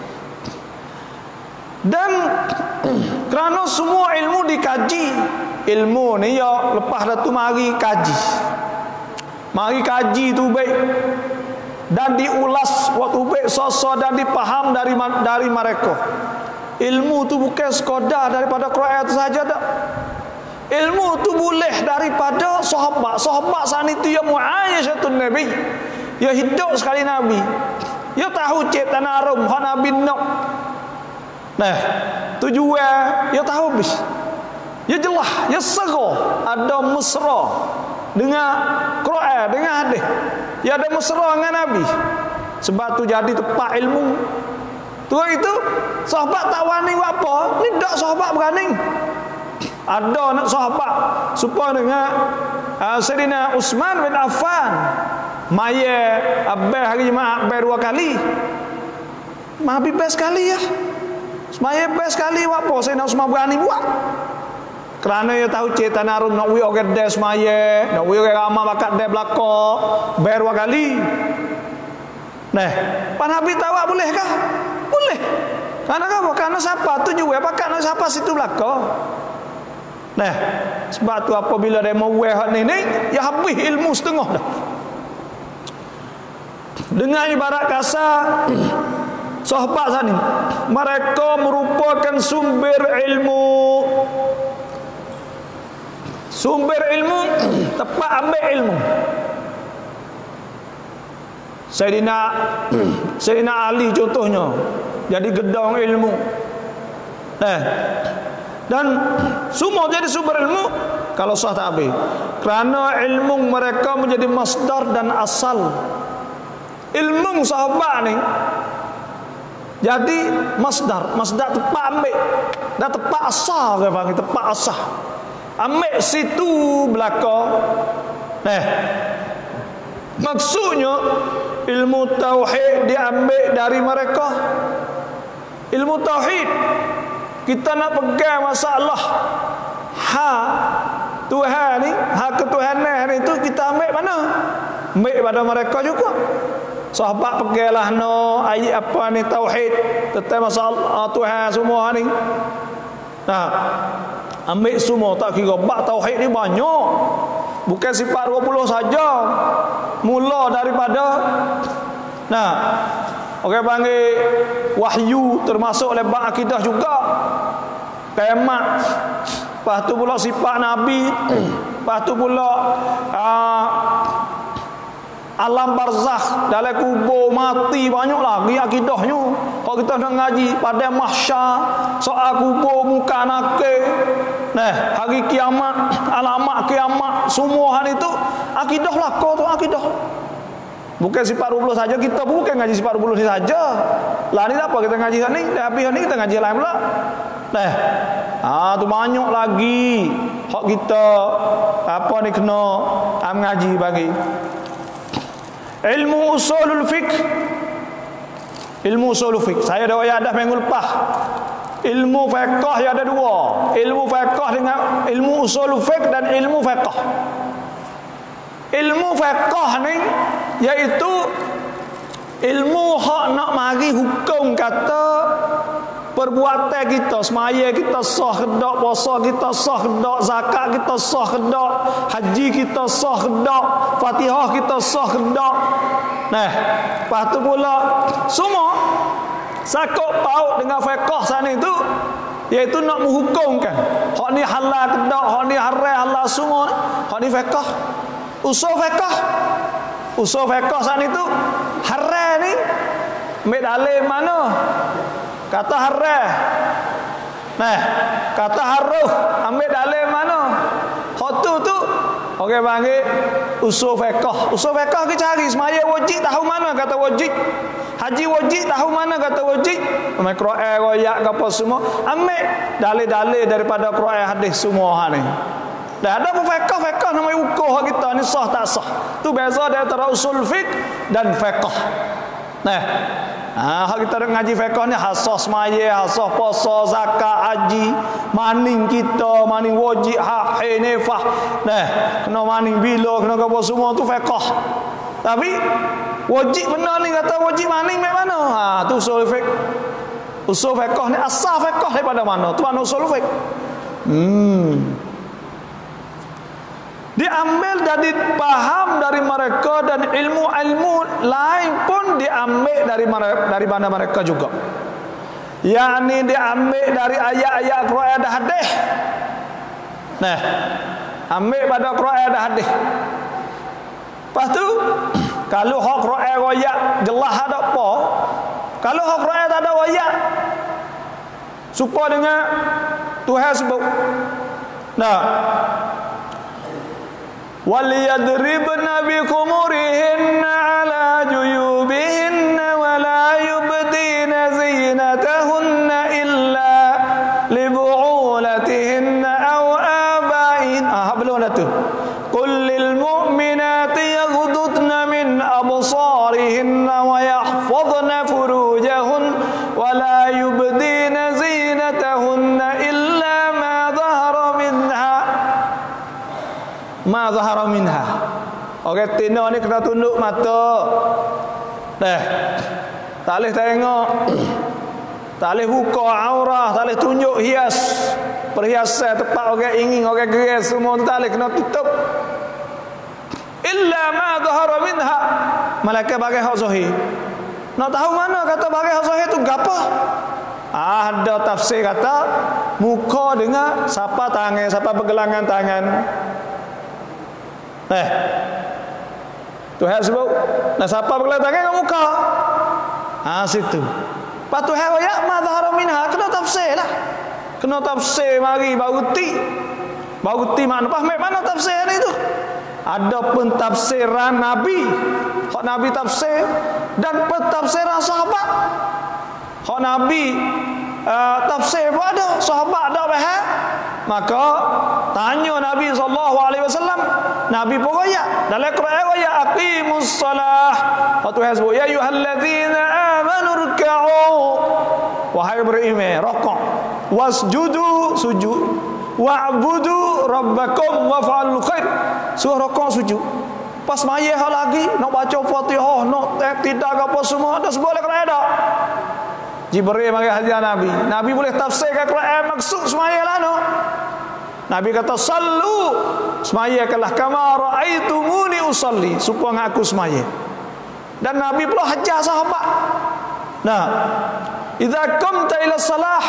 Dan kerana semua ilmu dikaji, ilmu ni ya lepas dah tu mari kaji. Mari kaji tu baik dan diulas waktu baik sosok dan dipaham dari mereka. Ilmu tu bukan sekadar daripada Quran itu saja tak. Ilmu tu boleh daripada sahabat. Sahabat saat itu yang muayyashatun Nabi. Ya hidup sekali Nabi. Ya tahu cek tanah Rom hak Nabi nak. Nah, tujuan ya tahu bis. Ya jelas, ya serah ada mesra dengan Quran, dengan hadis. Ya ada mesra dengan Nabi. Sebab tu jadi tepat ilmu. Tu itu sahabat tak wani buat apa? Ni dak sahabat berani. Ada nak sahabat supaya dengan Sayyidina Utsman bin Affan maya abah hari Jumaat abah 2 kali. Habis best sekali ya. Semaya best sekali buat apa Sayyidina Utsman berani buat. Kerana ia tahu cerita narum nak wi orang des maya, nak wi orang ramah bakat des belakang, bayar 2 kali. Nah, pan habis tahu bolehkah? Boleh. Karena apa? Karena siapa tu juga bakat nak siapa situ belakang. Nah, sebab tu apabila dia mau hak ni, ya habis ilmu setengah dah. Dengan ibarat kasar, sahabat sana, mereka merupakan sumber ilmu. Sumber ilmu, tempat ambil ilmu. Sayyidina Ali contohnya, jadi gedang ilmu. Dan semua jadi sumber ilmu kalau sah tak habis. Kerana ilmu mereka menjadi masdar dan asal. Ilmu sahabat ni jadi masdar tempat ambil dan tempat asal ke bang, tempat asal. Ambil situ belakang. Maksudnya ilmu tauhid diambil dari mereka. Ilmu tauhid kita nak pegang masalah Tuhan ni, ketuhanan itu kita ambil mana? Ambil pada mereka juga. Sahabat peganglah ayat apa ni tauhid tentang masalah Tuhan semua ni. Ambil semua, tak kira bab tauhid ni banyak. Bukan sifat 20 saja. Mula daripada orang panggil wahyu, termasuk bab akidah juga. Kiamat. Lepas tu pula sifat nabi. Lepas tu pula alam barzakh, dalam kubur mati, banyak lagi akidahnya. Kalau kita nak ngaji pada mahsyar, soal kubur, muka nakir, hari kiamat, alamat kiamat, semua hal itu akidah lah. Kau tu akidah. Bukan sifat 20 saja, kita bukan ngaji sifat 20 ni saja. Lah ni apa kita ngaji ni? Dah habis ni kita ngaji lain pula. Tu banyak lagi hak kita apa ni kena ngaji bagi. Ilmu usulul fiqh. Ilmu usulul fiqh. Saya dah wayadah minggu lepas. Ilmu fiqh ada 2. Ilmu fiqh dengan ilmu usulul fiqh dan ilmu fiqh. Ilmu fiqh ni iaitu ilmu hak nak mari hukum kata perbuatan kita, semaya kita sah ke tak, puasa kita sah ke tak, zakat kita sah ke tak, haji kita sah ke tak, Fatihah kita sah ke tak. Lepas tu pula semua sakut paut dengan fiqh sana itu, iaitu nak menghukumkan hak ni halal ke tak, hak ni haram halal semua. Hak ni fiqh. Usul fiqh sana itu haram ni ambil dalil mana? Kata haram. Kata haruh ambil dalil mana? Hak tu orang panggil usul fiqh. Usul fiqh kita cari semaya wajib tahu mana kata wajib. Haji wajib tahu mana kata wajib. Ambil Quran royak ke apa semua, ambil dalil-dalil daripada Quran hadis semua ni. Dah ada fiqh nama ukur kita ni sah tak sah. Tu beza di antara usul fiqh dan fiqh. Hak kita nak ngaji fiqh ni hasas maya, hasas puasa, zakat, haji, maning kita, maning wajib, hak, nifah. Kena maning bila, kena apa semua tu fiqh. Tapi wajib benar ni kata wajib maning mek mana? Tu usul fiqh. Usul fiqh ni asal fiqh daripada mana? Tu mana usul fiqh? Diambil dari paham dari mereka, dan ilmu-ilmu lain pun diambil dari mana mereka juga. Yakni diambil dari ayat-ayat Quran dan hadis. Ambil pada Quran dan hadis. Lepas tu kalau hak Quran royak jelas ada apa? Kalau hak Quran tak ada royak, supaya dengan Tuhan sebut. وَلْيَضْرِبْنَ بِخُمُرِهِنَّ عَلَى جُيُوبِهِنَّ وَلَا يُبْدِينَ زِينَتَهُنَّ إِلَّا لِبُعُولَتِهِنَّ أَوْ آبَائِهِنَّ قُلْ لِلْمُؤْمِنَاتِ يَغْضُضْنَ مِنْ أَبْصَارِهِنَّ وَيَحْفَظْنَ فُرُوجَهُنَّ وَلَا يُبْدِينَ زِينَتَهُنَّ إِلَّا مَا ظَهَرَ مِنْهَا ma zahara minha. Orang tina ni kena tunduk mata. Tak boleh tengok. Tak boleh buka aurah, tak boleh tunjuk hias. Perhiasan tempat orang ingin, orang geras semua tak boleh, kena tutup. Illa ma zahara minha. Malaikat bagi hak zahir. Nak tahu mana kata bagi hak zahir tu gapo? Ada tafsir kata muka dengan siapa tangan, siapa pergelangan tangan. Tuhan sebut, nah siapa pergelangan tangan dengan muka. Situ. Lepas tu ayat ma zahara minha kena tafsir lah. Kena tafsir mari baru ti. Baru ti makna faham mana tafsir ni tu. Ada pentafsiran Nabi, hak Nabi tafsir, dan pentafsiran sahabat. Hak Nabi tafsir pun ada, sahabat ada faham. Maka tanya Nabi SAW, Nabi pun royak dalam Quran, royak aqimus salah. Tuhan sebut ya ayyuhallazina amanu ruk'u, wahai beriman rukuk, wasjudu sujud, wa'budu rabbakum waf'alul khair, suruh rukuk sujud. Pas mayah lagi nak baca Fatihah, nak tidak apa semua dah sebut dalam Quran dah. Jibril mari hadir Nabi. Nabi boleh tafsirkan Quran maksud semaya lah no. Nabi kata sallu, semayakanlah kama raaitumuni usalli, supaya aku semaya. Dan Nabi pula hajar sahabat. Nah, idza qamta ila salah,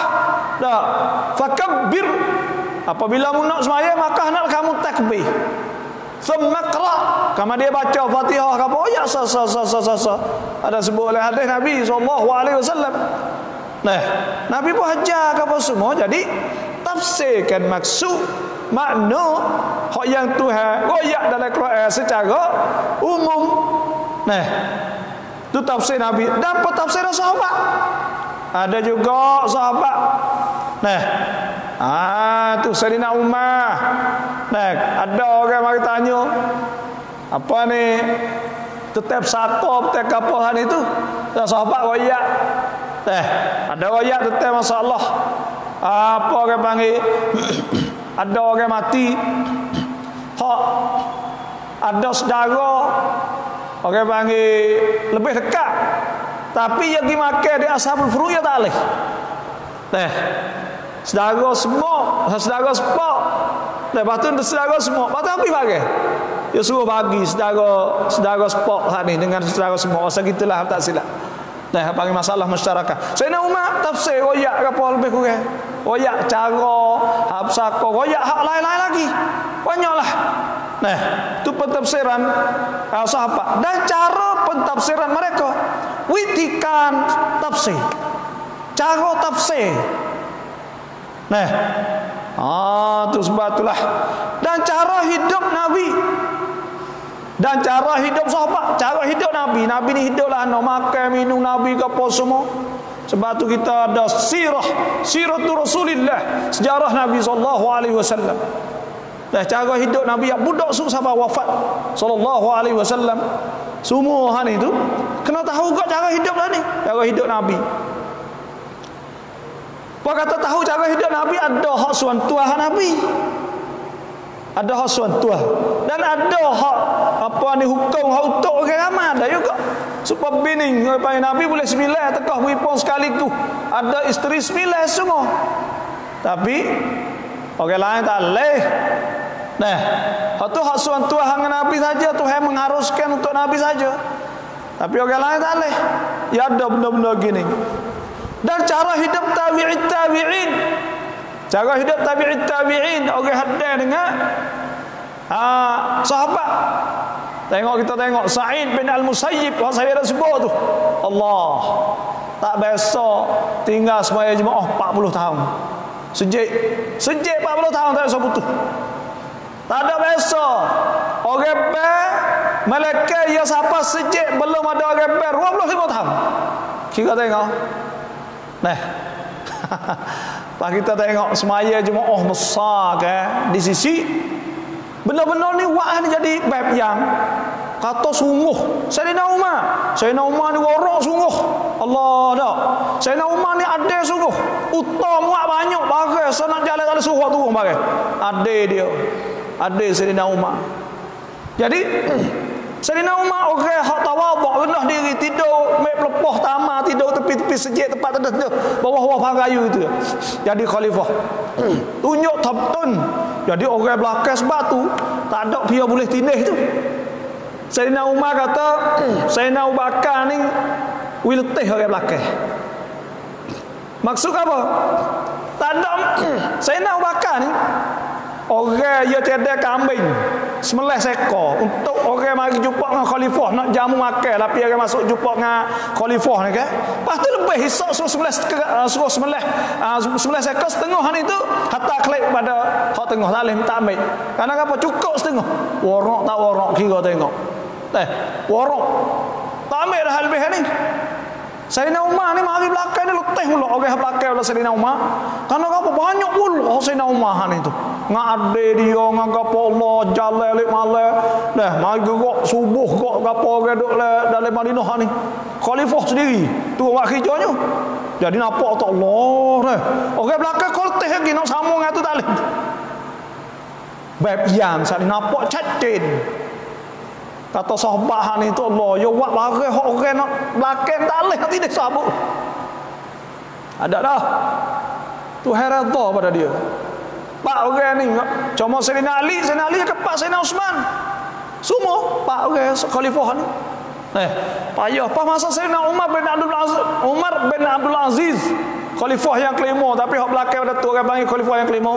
fakabbir. Apabila mu nak semaya maka hendaklah kamu takbir. Thumma qra, kama dia baca Fatihah ke apa ya sa. Ada sebut oleh hadis Nabi SAW. Nah, Nabi pun hajar ke apa semua. Jadi tafsirkan maksud makna hak yang Tuhan royak dalam Quran secara umum. Nah, itu tafsir Nabi dan pentafsiran sahabat. Ada juga sahabat. Nah, tu Sayyidina Umar. Nah, ada orang mari tanya, apa ni tetap satu tetap kapahan itu? Dan sahabat royak. Ada royak tetap masalah. Apa orang panggil? Ada orang mati. Hak ada saudara orang panggil lebih dekat. Tapi yang dimakan di ashabul furu' ya tak boleh. Saudara semua, saudara sepak. Lepas tu saudara semua. Lepas tu apa bagi? Dia suruh bagi saudara sepak ni dengan saudara semua. Masa gitulah tak silap. Panggil masalah masyarakat. Sayyidina Umar tafsir royak ke apa lebih kurang. Royak cara, habsaka, royak hak lain-lain lagi. Banyaklah. Itu pentafsiran sahabat dan cara pentafsiran mereka. Witikan tafsir. Cara tafsir. Tu sebab itulah. Dan cara hidup Nabi dan cara hidup sahabat, cara hidup Nabi. Nabi ni hiduplah nak makan minum Nabi ke apa semua. Sebab tu kita ada siratul Rasulillah, sejarah Nabi SAW. Dan cara hidup Nabi yang budak sampai wafat SAW. Semua hal itu kena tahu juga cara hidup lah ni, cara hidup Nabi. Apa kata tahu cara hidup Nabi, ada hak suan tuah Nabi. Ada hak suan tuah. Dan ada hak apa ni hukum hak utuk orang ramai ada juga. Supaya bini Nabi boleh 9 tekah beripun sekaligus. Ada isteri 9 semua. Tapi orang lain tak boleh. Itu hak suan tuah dengan Nabi saja, Tuhan mengharuskan untuk Nabi saja. Tapi orang lain tak boleh. Ya ada benda-benda gini. Dan cara hidup tabi'in. Cara hidup tabi'in orang hadar dengan sahabat. Kita tengok Sa'id bin Al-Musayyib, saya dah sebut tu. Allah tak biasa tinggal semaya jemaah 40 tahun. Sejak 40 tahun tak biasa putus. Tak ada biasa. Orang ber malaikat ya siapa sejak belum ada orang ber 25 tahun. Kita tengok. Pak kita tengok semaya jemaah besar kan di sisi benar-benar ni wah ni jadi bab yang kata sungguh. Sayyidina Umar ni warak sungguh. Allah dah. Sayyidina Umar ni adil sungguh. Utama banyak bagai sana jalan ada suruh turun bagai. Adil dia. adik Sayyidina Umar. Jadi Sayyidina Umar orang hak tawaduk, rendah diri, tidur mek pelepoh tamar, tidur tepi-tepi sejik tempat terdedah bawah-bawah pagar itu. Jadi khalifah. Tunjuk tabtun. Jadi orang belakang sebab tu tak ada dia boleh tindih tu. Sayyidina Umar kata, Sayyidina Abu Bakar ni wiltih orang belakang. Maksud apa? Tak ada Sayyidina Abu Bakar ni orang dia tiada kambing semelah sekor untuk orang mari jumpa dengan khalifah nak jamu makan, tapi orang masuk jumpa dengan khalifah ni kan. Lepas tu lebih hisap suruh semelah sekor setengah ni tu hatta klik pada hak tengah tak boleh minta ambil. Karena apa? Cukup setengah. Warok tak warok kira tengok. Warok tak ambil dah lebih ni. Sayyidina Umar ni mari belakang ni letih pula orang belakang pula Sayyidina Umar. Karena apa banyak pula Sayyidina Umar ni tu. Ngak ade dia ngak apa Allah jalan lek malam. Dah mari gerak subuh gerak apa orang duk dalam Madinah ni. Khalifah sendiri tu buat kerjanya. Jadi nampak tak Allah dah. Orang belakang kau letih lagi nak sambung dengan tu tak boleh. Bab yang saya nampak catin. Kata sahabat ni tu Allah, yo buat barang hak orang nak belakang tak leh nanti dia sabuk. Ada dah. Tu heran redha pada dia. Pak orang ni cuma Sayyidina Ali ke Pak Sayyidina Osman. Semua pak orang khalifah ni. Payah apa masa Sayyidina Umar bin Abdul Aziz khalifah yang kelima, tapi hak belakang pada tu orang panggil khalifah yang kelima.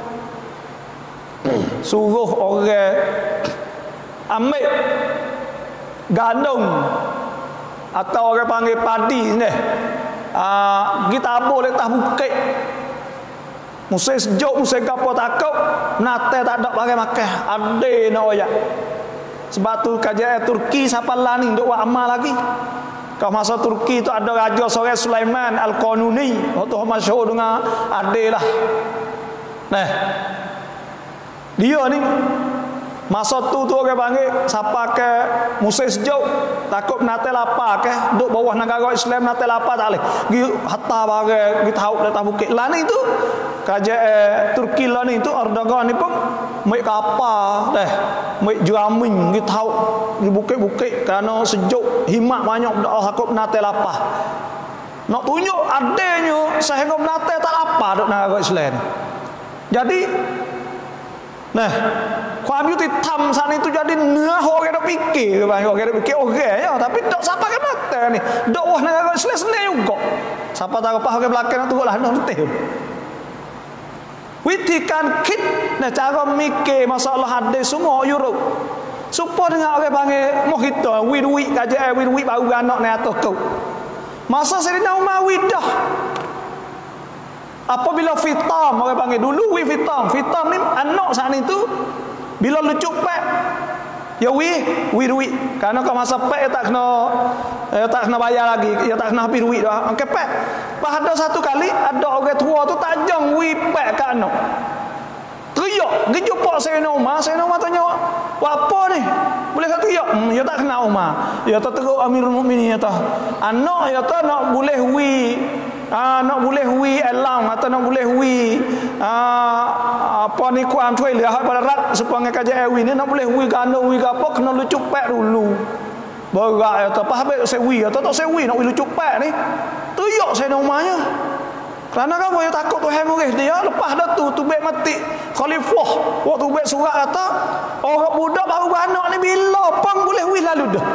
Suruh orang ambil gandum atau orang panggil padi ni, kita tabur letak bukit. Musim sejuk, musim kapur takut nate tak ada pakai makan, ade nak oyak. Sebab tu kerajaan Turki siapa lah ni duk buat amal lagi. Kau masa Turki tu ada raja seorang Sulaiman Al-Qanuni, waktu masyhur dengan ade lah. Nah, dia ni masa tu orang panggil siapa ke musim sejuk takut nate lapar ke duk bawah negara Islam nate lapar tak boleh gi hatta barang gi tahu atas bukit lah ni tu kerajaan Turki lah ni tu Erdogan ni pun mai kapal dah mai jamin gi tahu di bukit-bukit kerana sejuk himat banyak dak takut nate lapar nak tunjuk adanya sehingga nate tak lapar duk negara Islam ni. Jadi nah,ความยุติธรรมsaat itu jadi nih orang dah fikir orang dah fikir orang ya, tapi tak siapa kan mata ni dakwah negara Islam sendiri juga siapa tahu apa orang belakang tu lah dah letih. วิธีการคิด nah cara mikir masalah hadis semua Europe supaya dengan orang panggil mohito wirwi kajian wirwi baru anak ni atas kau masa Sayyidina Umar widah apabila fitam orang panggil dulu fitam ni anak saat itu bila lucu pek ya wirwi karena kalau masa pek tak kena bayar lagi ya tak kena habis duit dah angkat pek pada satu kali ada orang tua tu tajang pek ke anak teriak dia jumpa Sayyidina Umar tanya apa ni boleh tak teriak ya tak kena Umar ya tak teruk Amirul Mukminin ya tak anak ya tak nak boleh nak boleh alam atau nak boleh apa ni kuam cuy lihat pada rat supaya kerja ni nak boleh gandum apa kena lucu pek dulu berak atau apa habis sewi atau tak sewi nak lucu pek ni teriak saya namanya kerana kamu yang takut Tuhan murid dia lepas dah tu bek mati khalifah waktu bek surat kata orang budak baru anak ni bila pang boleh lalu dah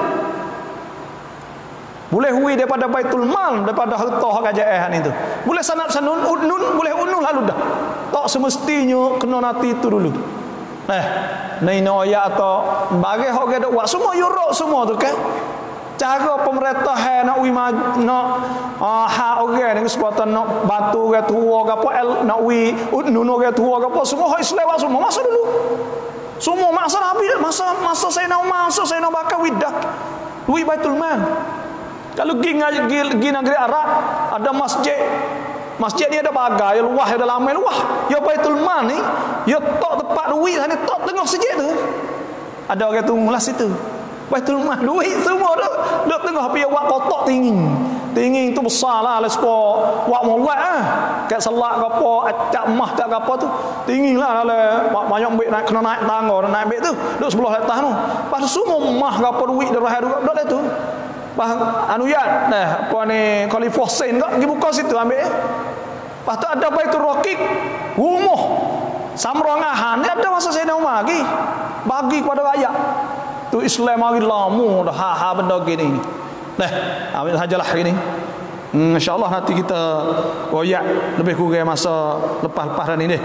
boleh daripada Baitul Mal daripada harta kerajaan itu boleh sanun udnun boleh unun lalu dah tak semestinya kena nanti itu dulu ni noya atau bagi orang dak buat semua Europe semua tu kan cara pemerintah nak hak orang dengan sebatan nak bantu orang tua ke apa nak udnun orang tua ke apa semua Islam semua masa dulu semua masa Nabi masa Sayyidina Umar masa Sayyidina Bakar widah duit Baitul Mal. Kalau pergi negeri Arab ada masjid ni ada bagai luah ada lamai luah ya Baitul Mal ni ya tok tempat duit sana tok tengah masjid tu ada orang tunggu lah situ Baitul Mal duit semua duk tengah pi awak kotak tinggi. Tinggi tu besarlah lah sepo wak molek kat selak ke apa acak mah tak ke apa tu tinggilah lah banyak ambil naik kena naik tangga naik ambil tu duk sebelah atas tu pas semua mah ke apa duit derah duk tu pas anu ya apa ni Khalifah Hussein kak pergi buka situ ambil pas tu ada Baitul Raqiq rumah samrangahan ni ada masa Sayyidina Umar lagi bagi kepada rakyat tu Islam lagi lama dah ha benda gini nah, ambil sajalah hari ni. InsyaAllah nanti kita royak lebih kurang masa lepas-lepas ni deh.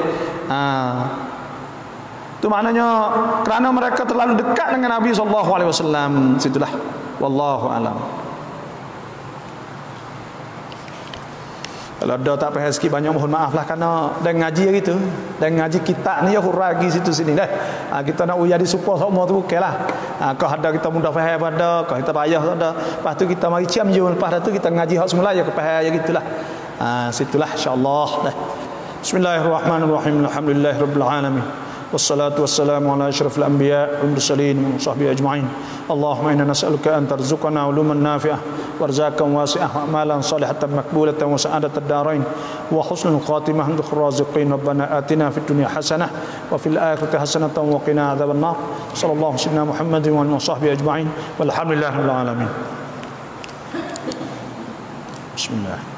Itu maknanya kerana mereka terlalu dekat dengan Nabi SAW. Situlah. Wallahu alam. Kalau ada tak payah sikit banyak mohon maaf lah kerana dan ngaji gitu. Dan ngaji kitab ni ya huragi situ sini dah. Kita nak uya di support semua tu okeylah. Kau ada kita mudah faham pada, kau kita payah ada. Lepas tu kita mari ciam je lepas tu kita ngaji hak semula ya kepahaya ya gitulah. Situlah insya-Allah dah. Bismillahirrahmanirrahim. Alhamdulillahirabbil alamin. Wassalatu wassalamu ala asyrafil anbiya wal mursalin wa sahbihi ajma'in. Allahumma inna nas'aluka an tarzuqana uluman nafi'ah warzakan wasi'ah wa amalan salihatan makbulatan wa sa'adatan darain wa husnul khatimah inda raziqin. Rabbana atina fid dunya hasanah wa fil akhirati hasanatan wa qina adzaban nar. Sallallahu alaihi wasallam Muhammadin wa alihi washabbihi ajma'in. Walhamdulillahirabbil alamin. Bismillah.